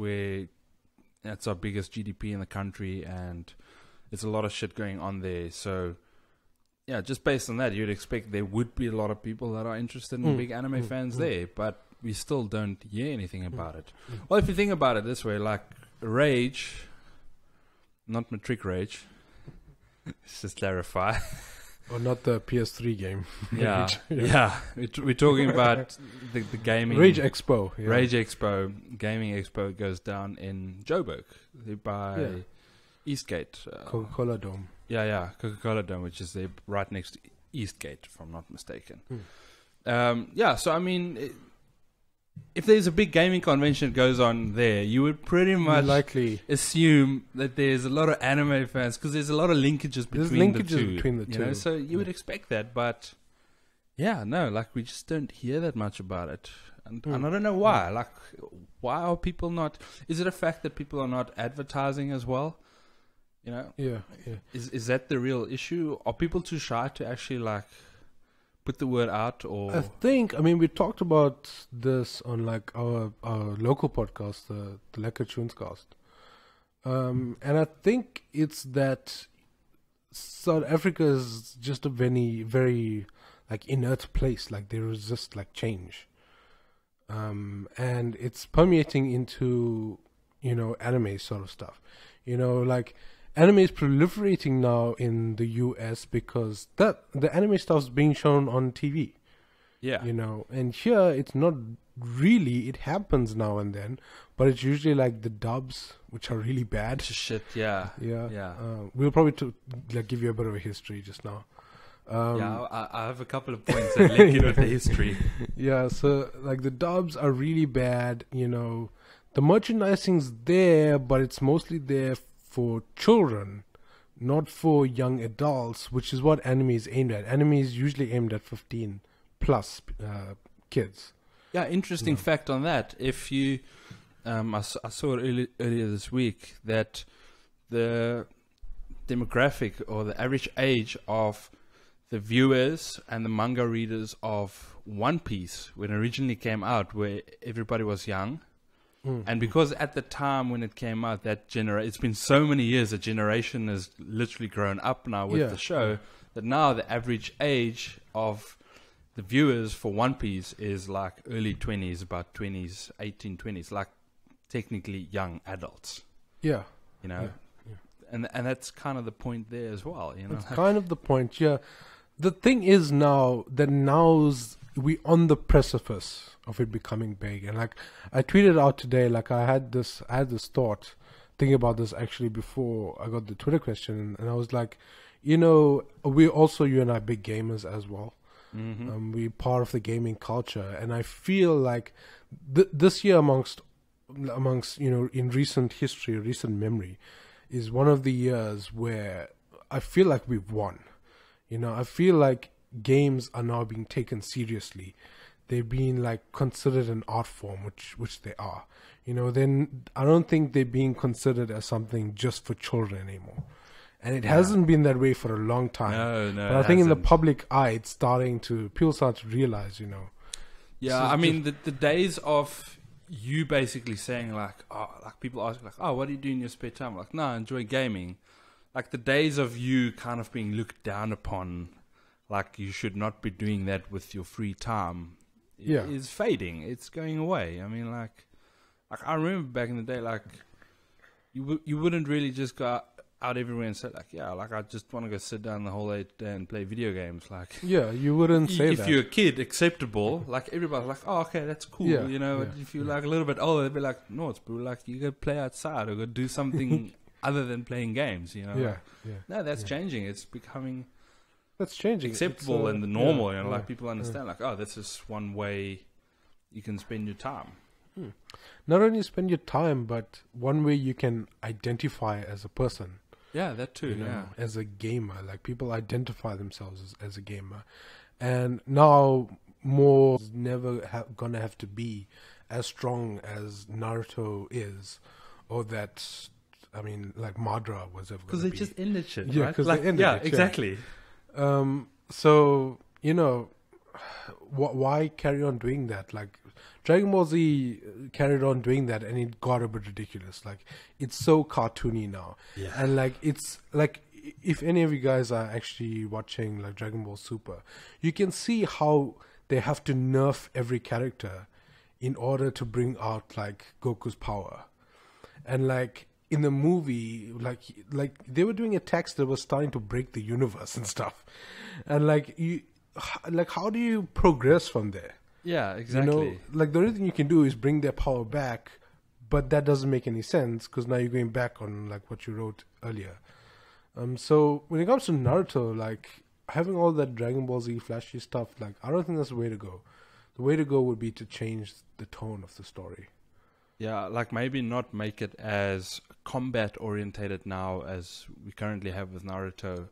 our biggest GDP in the country, and there's a lot of shit going on there. So, yeah, just based on that, you'd expect there would be a lot of people that are interested in big anime fans there, but we still don't hear anything about it. Well, if you think about it this way, like Rage, not Matric Rage, let's just clarify. Or not the PS3 game. Yeah, Rage. yeah. We're talking about the gaming... Rage Expo. Yeah. Rage Expo, Gaming Expo goes down in Joburg by Eastgate. Coca-Cola Dome. Yeah, Coca-Cola Dome, which is there right next to Eastgate, if I'm not mistaken. So I mean, if there's a big gaming convention that goes on there, you would pretty much likely assume that there's a lot of anime fans, because there's a lot of linkages between the two. So you would expect that, but we just don't hear that much about it. And I don't know why. Like, why are people not... Is it a fact that people are not advertising as well? Yeah. Is that the real issue? Are people too shy to actually like put the word out? Or I think, we talked about this on like our local podcast, the Anime Chewns Podcast. And I think it's that South Africa is just a very, very like inert place. Like, they resist like change. And it's permeating into, anime sort of stuff. Like, anime is proliferating now in the US because the anime stuff is being shown on TV. Yeah. You know, and here it's not really. It happens now and then, but it's usually like the dubs, which are really bad. Shit, yeah. Yeah. We'll probably like give you a bit of a history just now. I have a couple of points that link you with the history. Yeah, so like the dubs are really bad, you know. The merchandising's there, but it's mostly there for children, not for young adults, which is what anime is aimed at. Anime is usually aimed at 15 plus kids. Yeah, interesting fact on that. If you, I saw it earlier this week that the demographic or the average age of the viewers and the manga readers of One Piece when it originally came out, where everybody was young. And because at the time when it came out, it's been so many years, a generation has literally grown up now with the show, that now the average age of the viewers for One Piece is like early 20s, about 20s, 18, 20s, like technically young adults. Yeah. You know? Yeah. And that's kind of the point there as well, you know? That's kind of the point, yeah. The thing is now that we on the precipice of it becoming big, and like I tweeted out today, like I had this thought, thinking about this actually before I got the Twitter question, and I was like, you know, you and I big gamers as well. Mm-hmm. We're part of the gaming culture, and I feel like this year amongst you know, in recent history, recent memory, is one of the years where I feel like we've won. You know, I feel like games are now being taken seriously. They're being like considered an art form, which they are. You know, then I don't think they're being considered as something just for children anymore. And it hasn't been that way for a long time. No, but I think in the public eye, people start to realize, you know. Yeah, I mean, the days of you basically saying like people ask like, oh, what do you do in your spare time? Like, no, I enjoy gaming. Like the days of you kind of being looked down upon, like you should not be doing that with your free time, is fading. It's going away. I mean, like I remember back in the day, like you wouldn't really just go out everywhere and say like, yeah, like I just want to go sit down the whole day and play video games. Like, yeah, you wouldn't say that. If you're a kid, acceptable. Like everybody's like, oh, okay, that's cool. Yeah, you know, if you're like a little bit older, they'd be like, no, it's bro, like you go play outside or go do something other than playing games. You know, no, that's changing. It's becoming acceptable and the normal. You know, like people understand, like, oh, this is one way you can spend your time. Not only spend your time, but one way you can identify as a person. Yeah, that too. You know, as a gamer, like people identify themselves as a gamer, and now more is never gonna have to be as strong as Naruto is, or that. I mean, like Madara was ever because they just ended shit, yeah, right? Because like, they ended it, exactly. So you know, why carry on doing that? Like Dragon Ball Z carried on doing that, and it got a bit ridiculous. Like it's so cartoony now, and like it's like if any of you guys are actually watching like Dragon Ball Super, you can see how they have to nerf every character in order to bring out like Goku's power, and like. In the movie, like they were doing attacks that was starting to break the universe and stuff, and like how do you progress from there? Yeah, exactly. You know, like the only thing you can do is bring their power back, but that doesn't make any sense because now you're going back on like what you wrote earlier. So when it comes to Naruto, like having all that Dragon Ball Z flashy stuff, like I don't think that's the way to go. The way to go would be to change the tone of the story. Yeah, like maybe not make it as combat orientated now as we currently have with Naruto.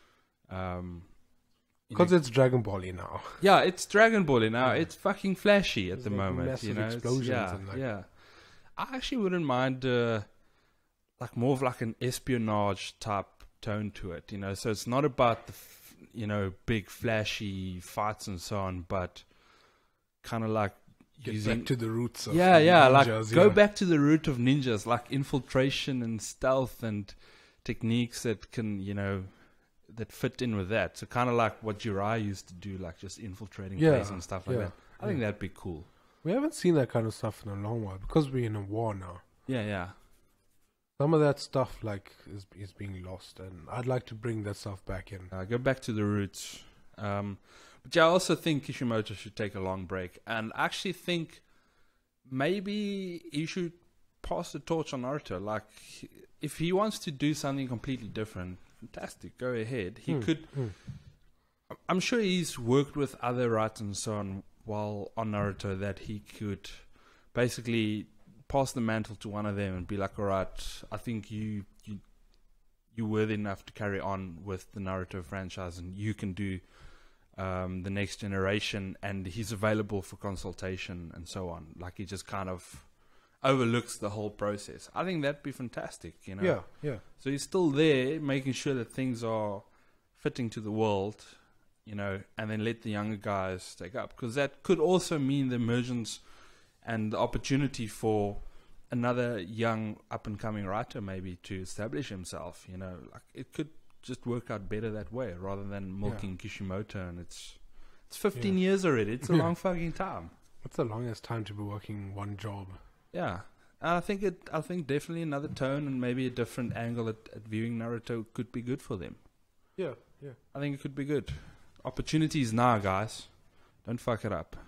Because it's Dragon Ball-y now. Yeah, it's Dragon Ball-y now. It's fucking flashy at the like moment. Massive you know, explosions. I actually wouldn't mind like more of like an espionage type tone to it. You know, so it's not about the big flashy fights and so on, but kind of like. Get back to the roots of ninjas, like go back to the root of ninjas, like infiltration and stealth and techniques that can, that fit in with that. So kind of like what Jiraiya used to do, like just infiltrating places and stuff like that. I think that'd be cool. We haven't seen that kind of stuff in a long while because we're in a war now. Yeah. Some of that stuff like is being lost, and I'd like to bring that stuff back in. Go back to the roots. But yeah, I also think Kishimoto should take a long break, and I actually think maybe he should pass the torch on Naruto. Like, if he wants to do something completely different, fantastic, go ahead. He could. I'm sure he's worked with other writers and so on while on Naruto that he could basically pass the mantle to one of them and be like, all right, I think you're worthy enough to carry on with the Naruto franchise, and you can do the next generation, and he's available for consultation and so on. Like, he just kind of overlooks the whole process. I think that'd be fantastic, you know? Yeah. So he's still there, making sure that things are fitting to the world, you know, and then let the younger guys take up. Because that could also mean the emergence and the opportunity for another young up-and-coming writer maybe to establish himself, you know. Like, it could just work out better that way rather than milking Kishimoto, and it's 15 years already. It's a long fucking time. What's the longest time to be working one job? Yeah. And I think definitely another tone and maybe a different angle at viewing Naruto could be good for them. Yeah. I think it could be good. Opportunities now, guys. Don't fuck it up.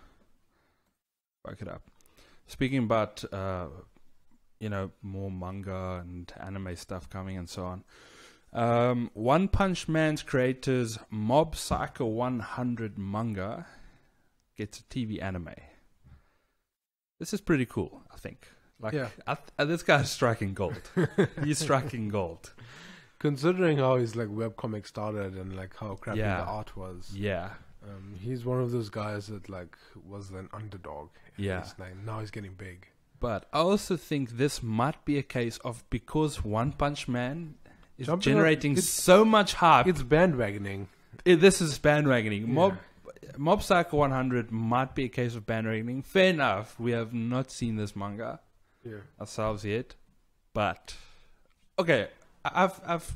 Speaking about you know, more manga and anime stuff coming and so on. One Punch Man's creators Mob Psycho 100 manga gets a TV anime. This is pretty cool, I think. Like, this guy's striking gold. He's striking gold. Considering how his like webcomic started and like how crappy the art was. Yeah. He's one of those guys that like was an underdog. Yeah. Now he's getting big. But I also think this might be a case of, because One Punch Man is generating so much hype. It's bandwagoning. This is bandwagoning. Yeah. Mob Psycho 100 might be a case of bandwagoning. Fair enough. We have not seen this manga ourselves yet. But, okay, I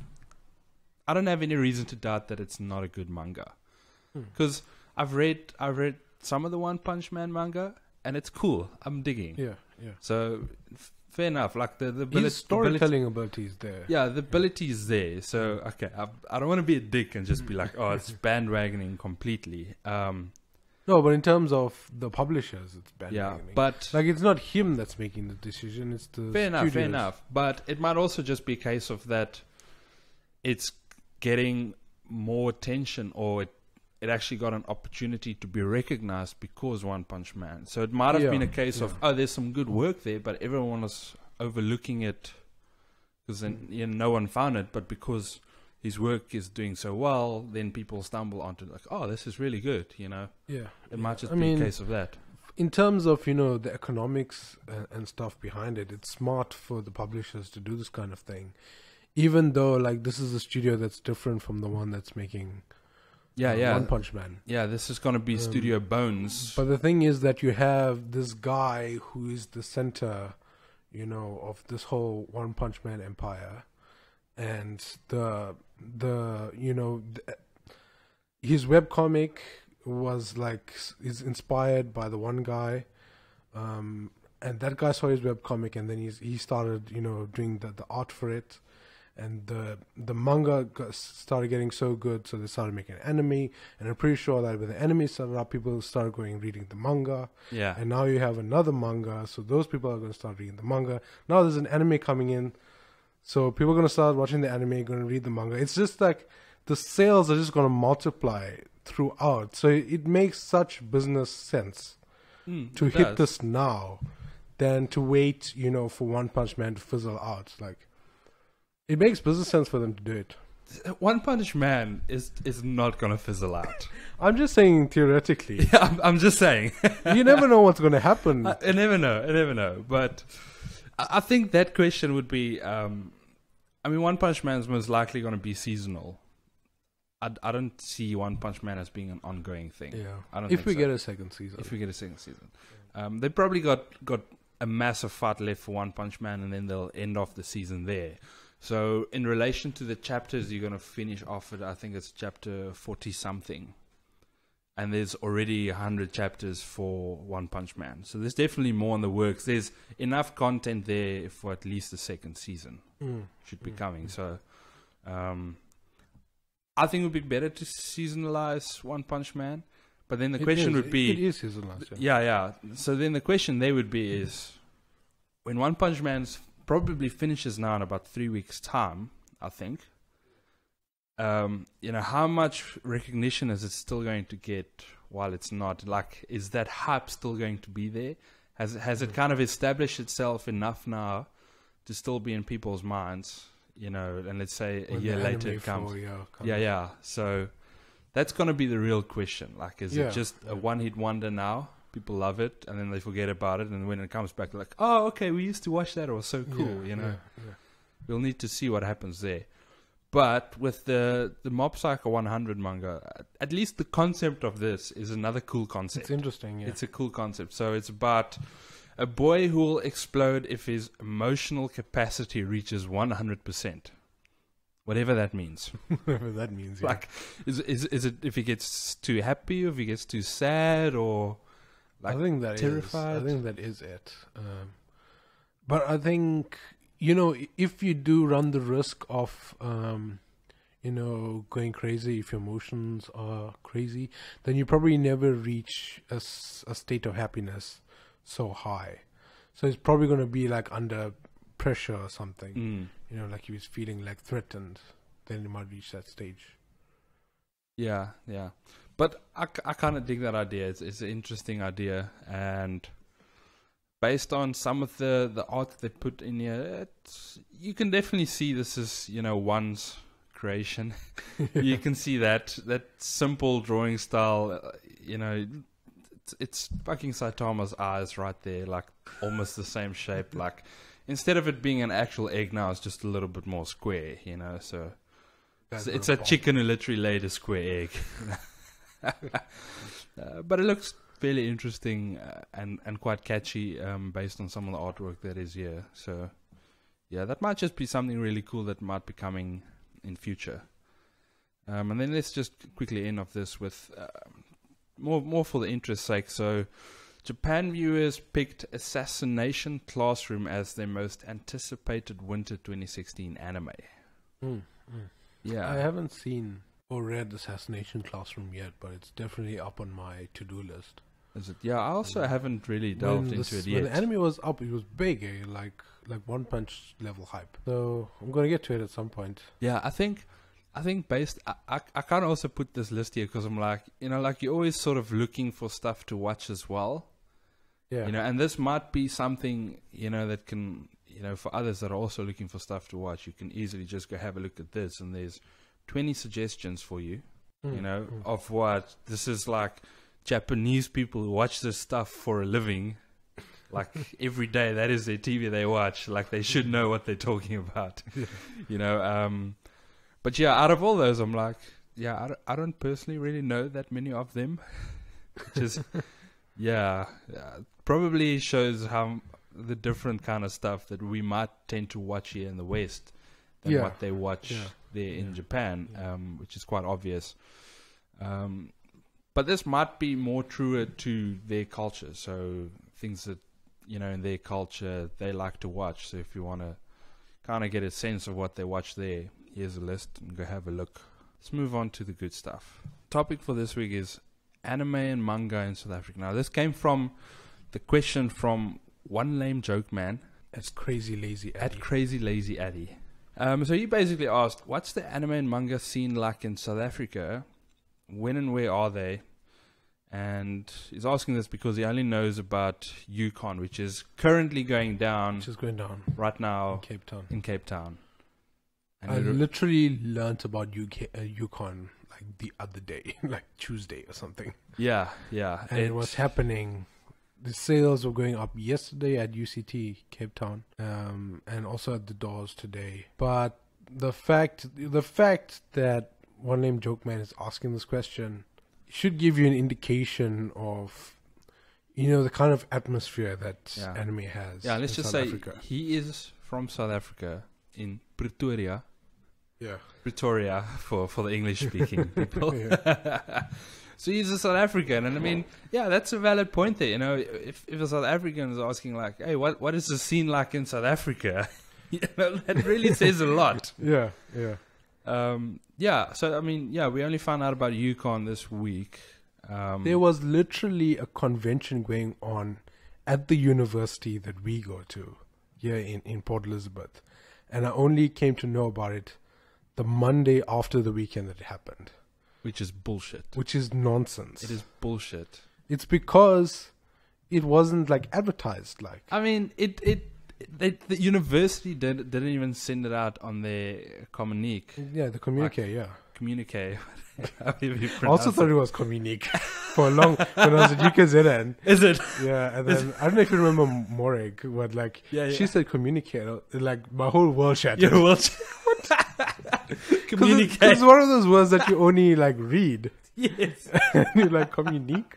don't have any reason to doubt that it's not a good manga. Because I've read some of the One Punch Man manga, and it's cool. I'm digging. Yeah. So, fair enough. Like, the his storytelling ability is there. Yeah, the ability is there. So, okay, I don't want to be a dick and just be like, oh, it's bandwagoning completely. No, but in terms of the publishers, it's bandwagoning. Yeah, but like, it's not him that's making the decision. It's the studios. Fair enough. But it might also just be a case of that it's getting more attention, or it actually got an opportunity to be recognized because One Punch Man. So it might have been a case of, there's some good work there, but everyone was overlooking it because no one found it. But because his work is doing so well, then people stumble onto it, like, oh, this is really good, you know? Yeah. It might just be a case of that. In terms of, you know, the economics and stuff behind it, it's smart for the publishers to do this kind of thing. Even though, like, this is a studio that's different from the one that's making... One Punch Man. Yeah, this is going to be Studio Bones. But the thing is that you have this guy who is the center, you know, of this whole One Punch Man empire, and his webcomic was like is inspired by the one guy, and that guy saw his webcomic, and then he started, you know, doing the art for it. And the manga started getting so good, so they started making an anime. And I'm pretty sure that when the anime started up, people started reading the manga. Yeah. And now you have another manga, so those people are going to start reading the manga. Now there's an anime coming in, so people are going to start watching the anime, going to read the manga. It's just like the sales are just going to multiply throughout. So it makes such business sense to hit this now than to wait, you know, for One Punch Man to fizzle out. Like, it makes business sense for them to do it. One Punch Man is not going to fizzle out. I'm just saying theoretically. Yeah, I'm just saying. You never know what's going to happen. I never know. But I think that question would be, One Punch Man is most likely going to be seasonal. I don't see One Punch Man as being an ongoing thing. Yeah. I don't if think we so. get a second season. If we get a second season. They probably got a massive fight left for One Punch Man, and then they'll end off the season there. So, in relation to the chapters you're going to finish off at, I think it's chapter 40-something. And there's already 100 chapters for One Punch Man. So, there's definitely more in the works. There's enough content there for at least the second season. Should be coming. So, I think it would be better to seasonalize One Punch Man. But then the question would be... It is seasonalized, yeah. So then the question there would be is, when One Punch Man's probably finishes now in about 3 weeks' time, I think, how much recognition is it still going to get while it's not? Like, is that hype still going to be there? Has it kind of established itself enough now to still be in people's minds? And let's say a year later it comes. Yeah. So that's going to be the real question. Like, is it just a one-hit wonder now? People love it, and then they forget about it, and when it comes back, they're like, oh, okay, we used to watch that. It was so cool, We'll need to see what happens there. But with the Mob Psycho 100 manga, at least the concept of this is another cool concept. It's interesting, yeah. It's a cool concept. So it's about a boy who will explode if his emotional capacity reaches 100%. Whatever that means. Whatever that means, yeah. Like, is it if he gets too happy, or if he gets too sad, or like I think that terrified? I think that is it. But I think, if you do run the risk of, going crazy, if your emotions are crazy, then you probably never reach a state of happiness so high. So it's probably going to be like under pressure or something. Like he was feeling like threatened, then you might reach that stage. Yeah. But I kind of dig that idea. It's an interesting idea, and based on some of the art that they put in here, you can definitely see this is one's creation. You can see that simple drawing style. It's fucking Saitama's eyes right there, like almost the same shape. Like, instead of it being an actual egg now, it's just a little bit more square. So it's a chicken who literally laid a square egg. But it looks fairly interesting and quite catchy based on some of the artwork that is here. So yeah, that might just be something really cool that might be coming in future. And then let's just quickly end off this with more for the interest's sake. So Japan viewers picked Assassination Classroom as their most anticipated winter 2016 anime. Yeah, I haven't seen or read Assassination Classroom yet, but it's definitely up on my to-do list. Is it? Yeah, I also haven't really delved into it yet. When the anime was up, it was big, like One Punch level hype. So I'm gonna get to it at some point. Yeah, I think based, I can't also put this list here because I'm like, like you're always sort of looking for stuff to watch as well. Yeah. And this might be something, that can, for others that are also looking for stuff to watch, you can easily just go have a look at this, and there's 20 suggestions for you, of what this is like. Japanese people who watch this stuff for a living, like every day, that is their TV they watch. Like, they should know what they're talking about, But yeah, out of all those, I'm like, I don't personally really know that many of them. Which is, probably shows how the different kind of stuff that we might tend to watch here in the West than what they watch there in Japan, which is quite obvious. But this might be more truer to their culture. So things that, in their culture, they like to watch. So if you want to kind of get a sense of what they watch there, here's a list and go have a look. Let's move on to the good stuff. Topic for this week is anime and manga in South Africa. Now, this came from the question from One Lame Joke Man. At Crazy Lazy Addy. At Crazy Lazy Addy. So he basically asked, what's the anime and manga scene like in South Africa? When and where are they? And he's asking this because he only knows about Yukon, which is currently going down. Which is going down right now in Cape Town. And I literally learnt about Yukon like the other day, like Tuesday or something. Yeah. And it was happening. The sales were going up yesterday at UCT Cape Town, and also at the doors today. But the fact that One Lame Joke Man is asking this question should give you an indication of, the kind of atmosphere that anime has. Yeah, let's just say Africa. He is from South Africa in Pretoria. Yeah. Pretoria for the English-speaking people. So he's a South African, and I mean, that's a valid point there. If a South African is asking like, hey, what is the scene like in South Africa? That really says a lot. Yeah. Yeah. So I mean, yeah, we only found out about Yukon this week. There was literally a convention going on at the university that we go to here in Port Elizabeth. And I only came to know about it the Monday after the weekend that it happened. Which is bullshit. Which is nonsense. It is bullshit. It's because it wasn't like advertised. Like, I mean, the university didn't even send it out on their communique. Yeah, the communique, yeah. Communique. I also thought it was communique for a long, when I was at UKZN. Is it? Yeah, and then, I don't know if you remember Moreg, but like, she said communicate, like my whole world shattered. Your world communicate. It's one of those words that you only like read. Yes. And you're like, communicate.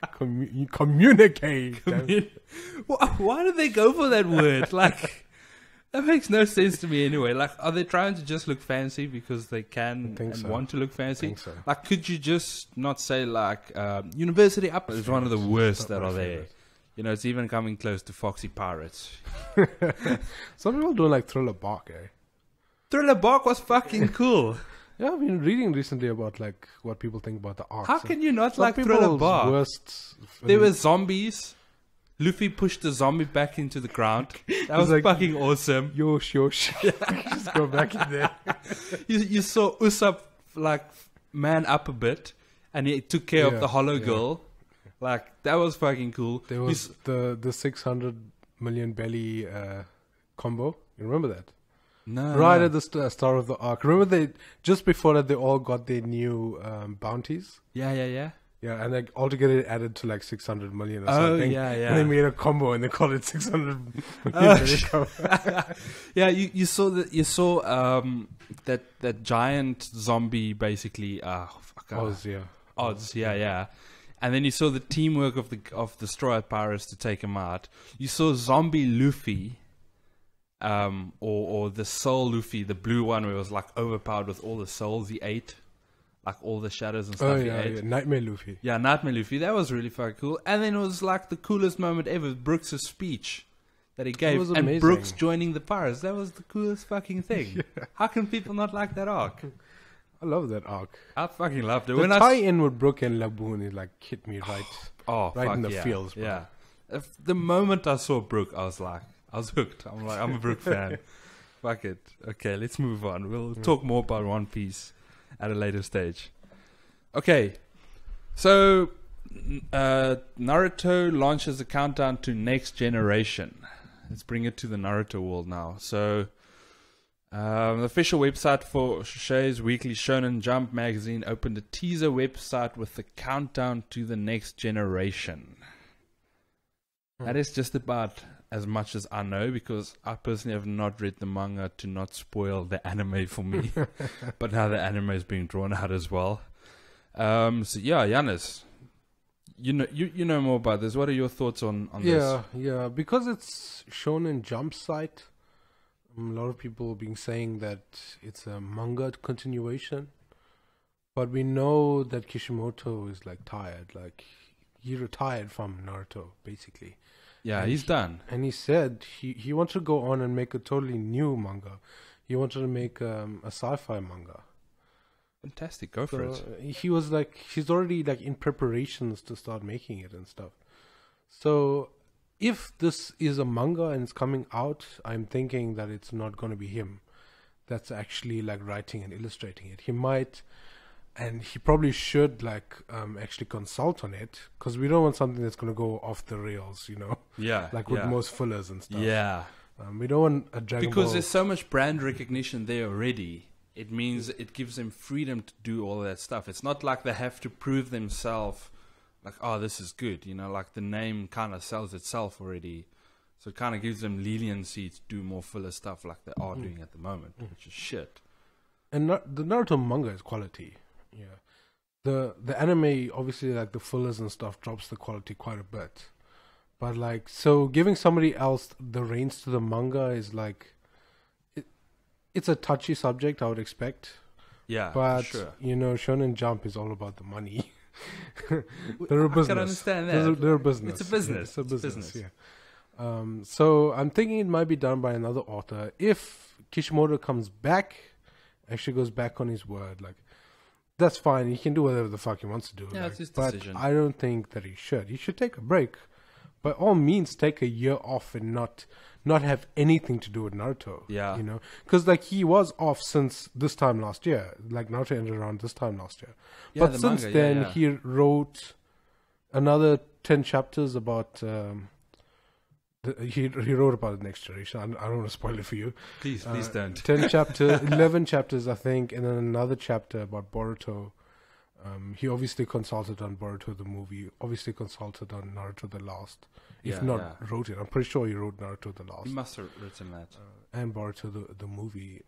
Why did they go for that word? Like, that makes no sense to me anyway. Like, are they trying to just look fancy because they can and want to look fancy? I think so. Like, could you just not say like, University Up is one of the worst that are there. You know, it's even coming close to Foxy Pirates. Some people don't like Thriller Bark, eh? Thriller Bark was fucking cool. Yeah, I've been reading recently about like what people think about the arcs. How can you not like Thriller Bark? There were zombies. Luffy pushed the zombie back into the ground. That was like, fucking awesome. Yosh. Just go back in there. You saw Usopp like man up a bit, and he took care of the Hollow Girl. Like, that was fucking cool. There was the 600 million belly combo. You remember that? No. Right at the start of the arc. Remember just before that they all got their new bounties? Yeah. Yeah, and like altogether it added to like 600 million or something. Yeah. And they made a combo and they called it 600 million. Yeah, you saw that giant zombie basically. Oz, yeah. Odds, yeah. And then you saw the teamwork of the Straw Hat Pirates to take him out. You saw Zombie Luffy, or the Soul Luffy, the blue one, where it was like overpowered with all the souls he ate, like all the shadows and stuff he ate. Yeah, Nightmare Luffy. Yeah, Nightmare Luffy. That was really fucking cool. And then it was like the coolest moment ever, Brooks' speech that he gave, was and amazing. Brooks joining the pirates. That was the coolest fucking thing. Yeah. How can people not like that arc? I love that arc. I fucking loved it. The tie-in with Brook and Laboon, it like hit me right in the feels. Bro. Yeah. The moment I saw Brook, I was hooked. I'm a Brook fan. Fuck it. Okay, let's move on. We'll talk more about One Piece at a later stage. Okay, so Naruto launches a countdown to Next Generation. Let's bring it to the Naruto world now. So, the official website for Shushei's weekly Shonen Jump magazine opened a teaser website with the countdown to the Next Generation. That is just about as much as I know, because I personally have not read the manga to not spoil the anime for me. But now the anime is being drawn out as well. So yeah, Giannis, you know more about this. What are your thoughts on this? Yeah, because it's Shonen Jump site. A lot of people have been saying that it's a manga continuation, but we know that Kishimoto is like tired. Like, he retired from Naruto basically. Yeah, he's done. And he said he wanted to go on and make a totally new manga. He wanted to make a sci-fi manga. Fantastic, go for it. He was like, he's already like in preparations to start making it and stuff. So if this is a manga and it's coming out, I'm thinking that it's not going to be him that's actually like writing and illustrating it. He might, and he probably should like actually consult on it, because we don't want something that's going to go off the rails, you know? Yeah. Like with most fillers and stuff. Yeah. We don't want a Dragon Ball. Because there's so much brand recognition there already. It means it gives them freedom to do all of that stuff. It's not like they have to prove themselves, like, oh, this is good. You know, like the name kind of sells itself already. So it kind of gives them leniency to do more filler stuff like they are doing at the moment, which is shit. And the Naruto manga is quality. Yeah. The anime, obviously, like the fillers and stuff, drops the quality quite a bit. But like, so giving somebody else the reins to the manga is like, it's a touchy subject, I would expect. Yeah, but sure. You know, Shonen Jump is all about the money. They're a business. I can understand that. They're a business. It's a business. Yeah, it's a business. Yeah. So I'm thinking it might be done by another author. If Kishimoto comes back actually goes back on his word. Like, that's fine. He can do whatever the fuck he wants to do. Yeah, like, it's his but decision. I don't think that he should. He should take a break. By all means, take a year off and not have anything to do with Naruto. Yeah. You know? Because, like, he was off since this time last year. Like, Naruto ended around this time last year. Yeah, but the since manga, then, yeah. he wrote another 10 chapters about... he wrote about the next generation. I don't want to spoil it for you. Please don't. 10 chapters, 11 chapters, I think, and then another chapter about Boruto. He obviously consulted on Boruto the movie, obviously consulted on Naruto the Last. If wrote it. I'm pretty sure he wrote Naruto the Last. He must have written that. And Boruto the movie.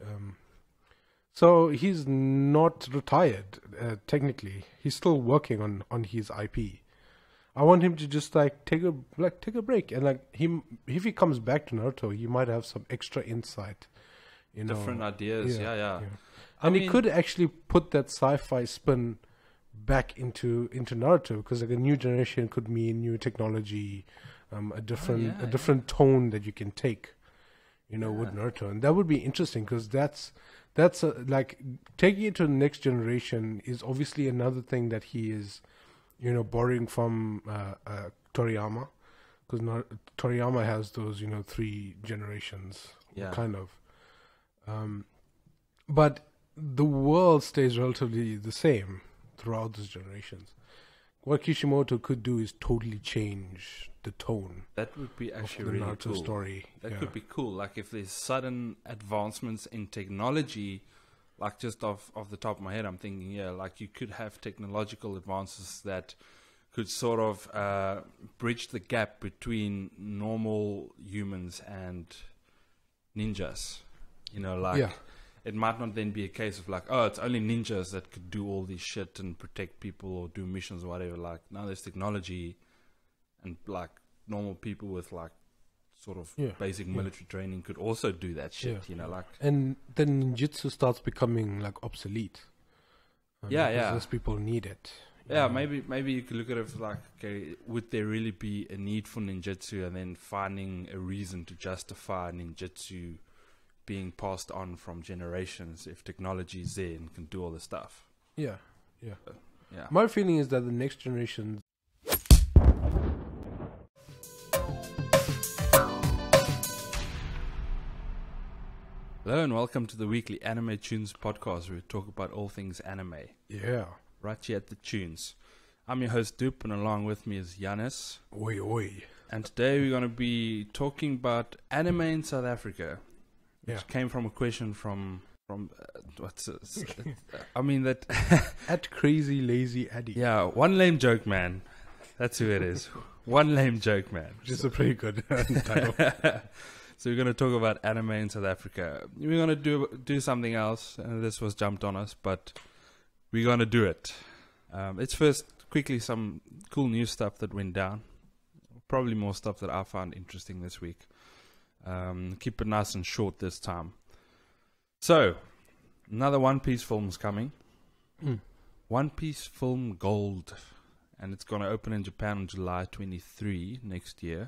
So he's not retired, technically. He's still working on his IP. I want him to just take a break, and if he comes back to Naruto, he might have some extra insight, Different ideas, yeah. And he could actually put that sci-fi spin back into Naruto, because like a new generation could mean new technology, a different tone that you can take, with Naruto, and that would be interesting, because that's like taking it to the next generation is obviously another thing that he is. Borrowing from Toriyama, because Toriyama has those, 3 generations, kind of. But the world stays relatively the same throughout those generations. What Kishimoto could do is totally change the tone. That would be actually of the really Naruto cool. Story. That could be cool. Like if there's sudden advancements in technology. Like just off the top of my head, I'm thinking, like you could have technological advances that could sort of bridge the gap between normal humans and ninjas. It might not then be a case of like, oh, it's only ninjas that could do all this shit and protect people or do missions or whatever. Like now there's technology and like normal people with like sort of basic military training could also do that shit, and then ninjutsu starts becoming like obsolete. Because people need it. Yeah, maybe you could look at it as like, okay, would there really be a need for ninjutsu, and then finding a reason to justify ninjutsu being passed on from generations if technology is there and can do all the stuff. Yeah. Yeah. My feeling is that the next generation. Hello and welcome to the weekly Anime Chewns Podcast, where we talk about all things anime. Yeah. Right here at the Tunes. I'm your host Dupe, and along with me is Giannis. Oi. And today we're going to be talking about anime in South Africa. Which came from a question from what's this? I mean that at Crazy Lazy Addy. Yeah, one lame joke man. That's who it is. One lame joke man. Which is a pretty good title. So we're going to talk about anime in South Africa. We're going to do something else, and this was jumped on us, but we're going to do it. It's first quickly some cool news stuff that went down. Probably more stuff that I found interesting this week. Keep it nice and short this time. So, another One Piece film's coming. One Piece Film Gold. And it's going to open in Japan on July 23 next year.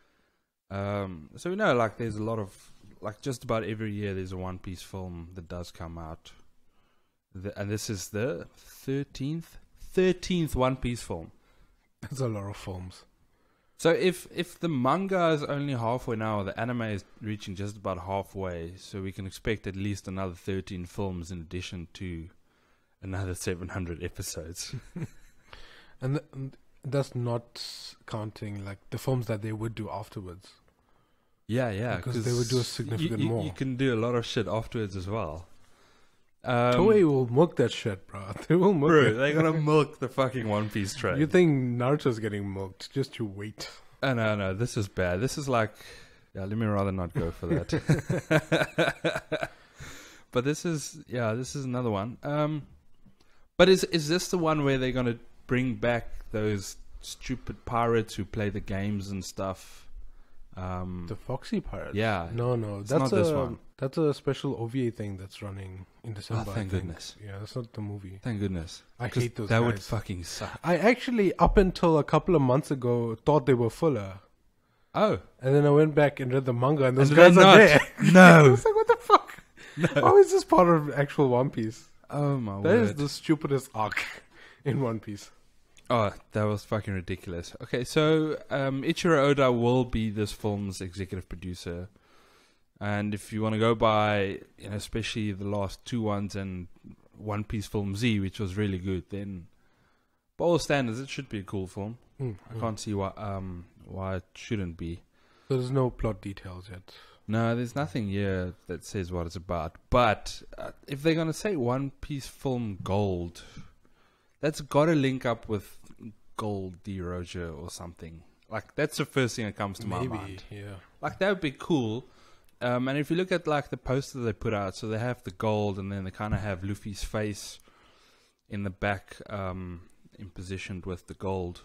So we know, like, there's a lot of, like, just about every year there's a One Piece film that does come out. And this is the 13th One Piece film. That's a lot of films. So if the manga is only halfway now, the anime is reaching just about halfway, so we can expect at least another 13 films in addition to another 700 episodes. And that's not counting like the films that they would do afterwards. Yeah. Because they would do a significant more. You can do a lot of shit afterwards as well. Toei will milk that shit, bro. They will milk it. They're gonna milk the fucking One Piece train. You think Naruto's getting milked? Just you wait. Oh, no, this is bad. This is like, let me rather not go for that. But this is another one. But is this the one where they're gonna bring back those stupid pirates who play the games and stuff? The Foxy Pirates? Yeah. No. That's not this one. That's a special OVA thing that's running in December. Oh, thank goodness. Yeah, that's not the movie. Thank goodness. I hate those That guys. would fucking suck. I actually, up until a couple of months ago, thought they were filler. Oh. And then I went back and read the manga, and those And guys they're are not. there. No. I was like, what the fuck? How is this part of actual One Piece? Oh my That word. is the stupidest arc in One Piece. Oh, that was fucking ridiculous. Okay, so Ichiro Oda will be this film's executive producer. And if you want to go by, especially the last two ones and One Piece Film Z, which was really good, then by all standards, it should be a cool film. I can't see why it shouldn't be. So there's no plot details yet. No, there's nothing here that says what it's about. But if they're going to say One Piece Film Gold, that's got to link up with Gold D. Roger or something. Like, that's the first thing that comes to my mind. Yeah. Like, that would be cool. And if you look at, like, the poster they put out, so they have the gold, and then they kind of have Luffy's face in the back, in positioned with the gold.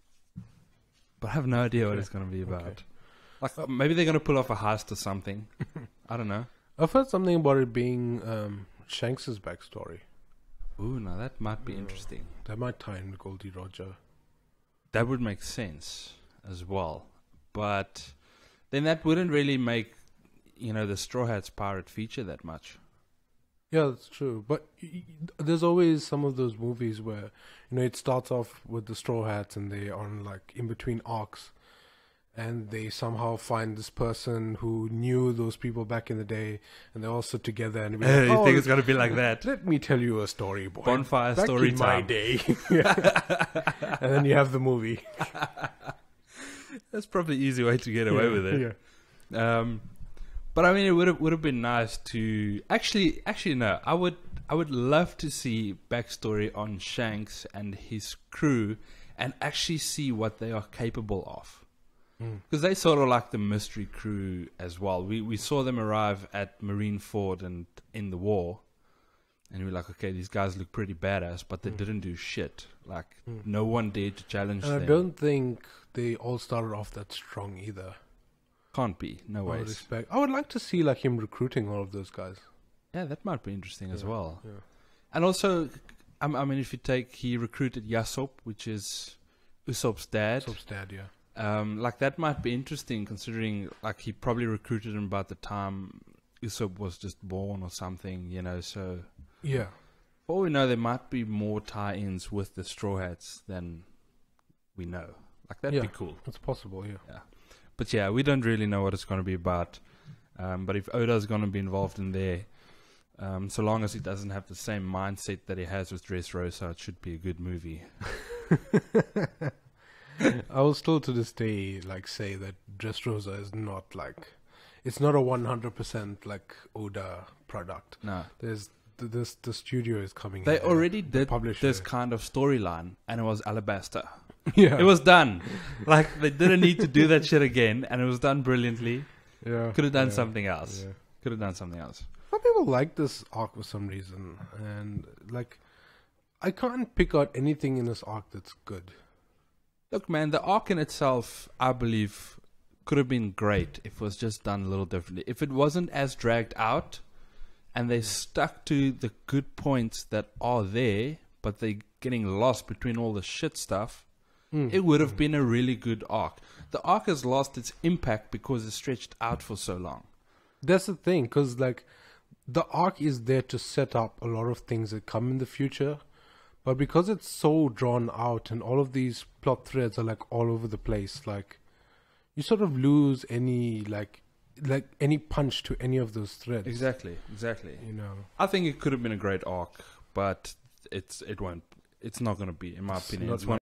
But I have no idea what it's going to be about. Okay. Like, maybe they're going to pull off a heist or something. I don't know. I've heard something about it being Shanks' backstory. Ooh, now that might be interesting. That might tie in with Goldie Roger. That would make sense as well. But then that wouldn't really make, the Straw Hats pirate feature that much. Yeah, that's true. But there's always some of those movies where, it starts off with the Straw Hats and they're on, like, in between arcs. And they somehow find this person who knew those people back in the day, and they all sit together and be like, You think it's going to be like that? Let me tell you a story, boy. Bonfire back story in time. my day. And then you have the movie. That's probably an easy way to get away with it. Yeah. But I mean, it would have been nice to actually no. I would love to see backstory on Shanks and his crew, and actually see what they are capable of. Because they sort of like the mystery crew as well. We saw them arrive at Marineford and in the war, and we were like, okay, these guys look pretty badass, but they didn't do shit. Like, no one dared to challenge them. I don't think they all started off that strong either. Can't be, no I would ways. expect. I would like to see like him recruiting all of those guys. Yeah, that might be interesting as well. Yeah. And also, I mean, if you take, he recruited Yasop, which is Usopp's dad. Usopp's dad, yeah. Like, that might be interesting, considering, like, he probably recruited him about the time Usopp was just born or something, so... Yeah. For all we know, there might be more tie-ins with the Straw Hats than we know. Like, that'd be cool. It's possible, yeah. But yeah, we don't really know what it's going to be about. But if Oda's going to be involved in there, so long as he doesn't have the same mindset that he has with Dressrosa, it should be a good movie. I will still to this day like say that Dressrosa is not like, it's not a 100% like Oda product. No. There's the studio is coming. They in already the did publisher. this kind of storyline, and it was Alabaster. Yeah. It was done. Like, they didn't need to do that shit again, and it was done brilliantly. Yeah. Could have done something else. Yeah. Could have done something else. Some people like this arc for some reason, and like, I can't pick out anything in this arc that's good. Look, man, the arc in itself, I believe, could have been great if it was just done a little differently. If it wasn't as dragged out, and they stuck to the good points that are there, but they're getting lost between all the shit stuff, it would have been a really good arc. The arc has lost its impact because it's stretched out for so long. That's the thing, because like, the arc is there to set up a lot of things that come in the future, but because it's so drawn out and all of these plot threads are like all over the place, like, you sort of lose any like any punch to any of those threads. Exactly. I think it could have been a great arc, but it's not going to be, in my opinion. Not It's one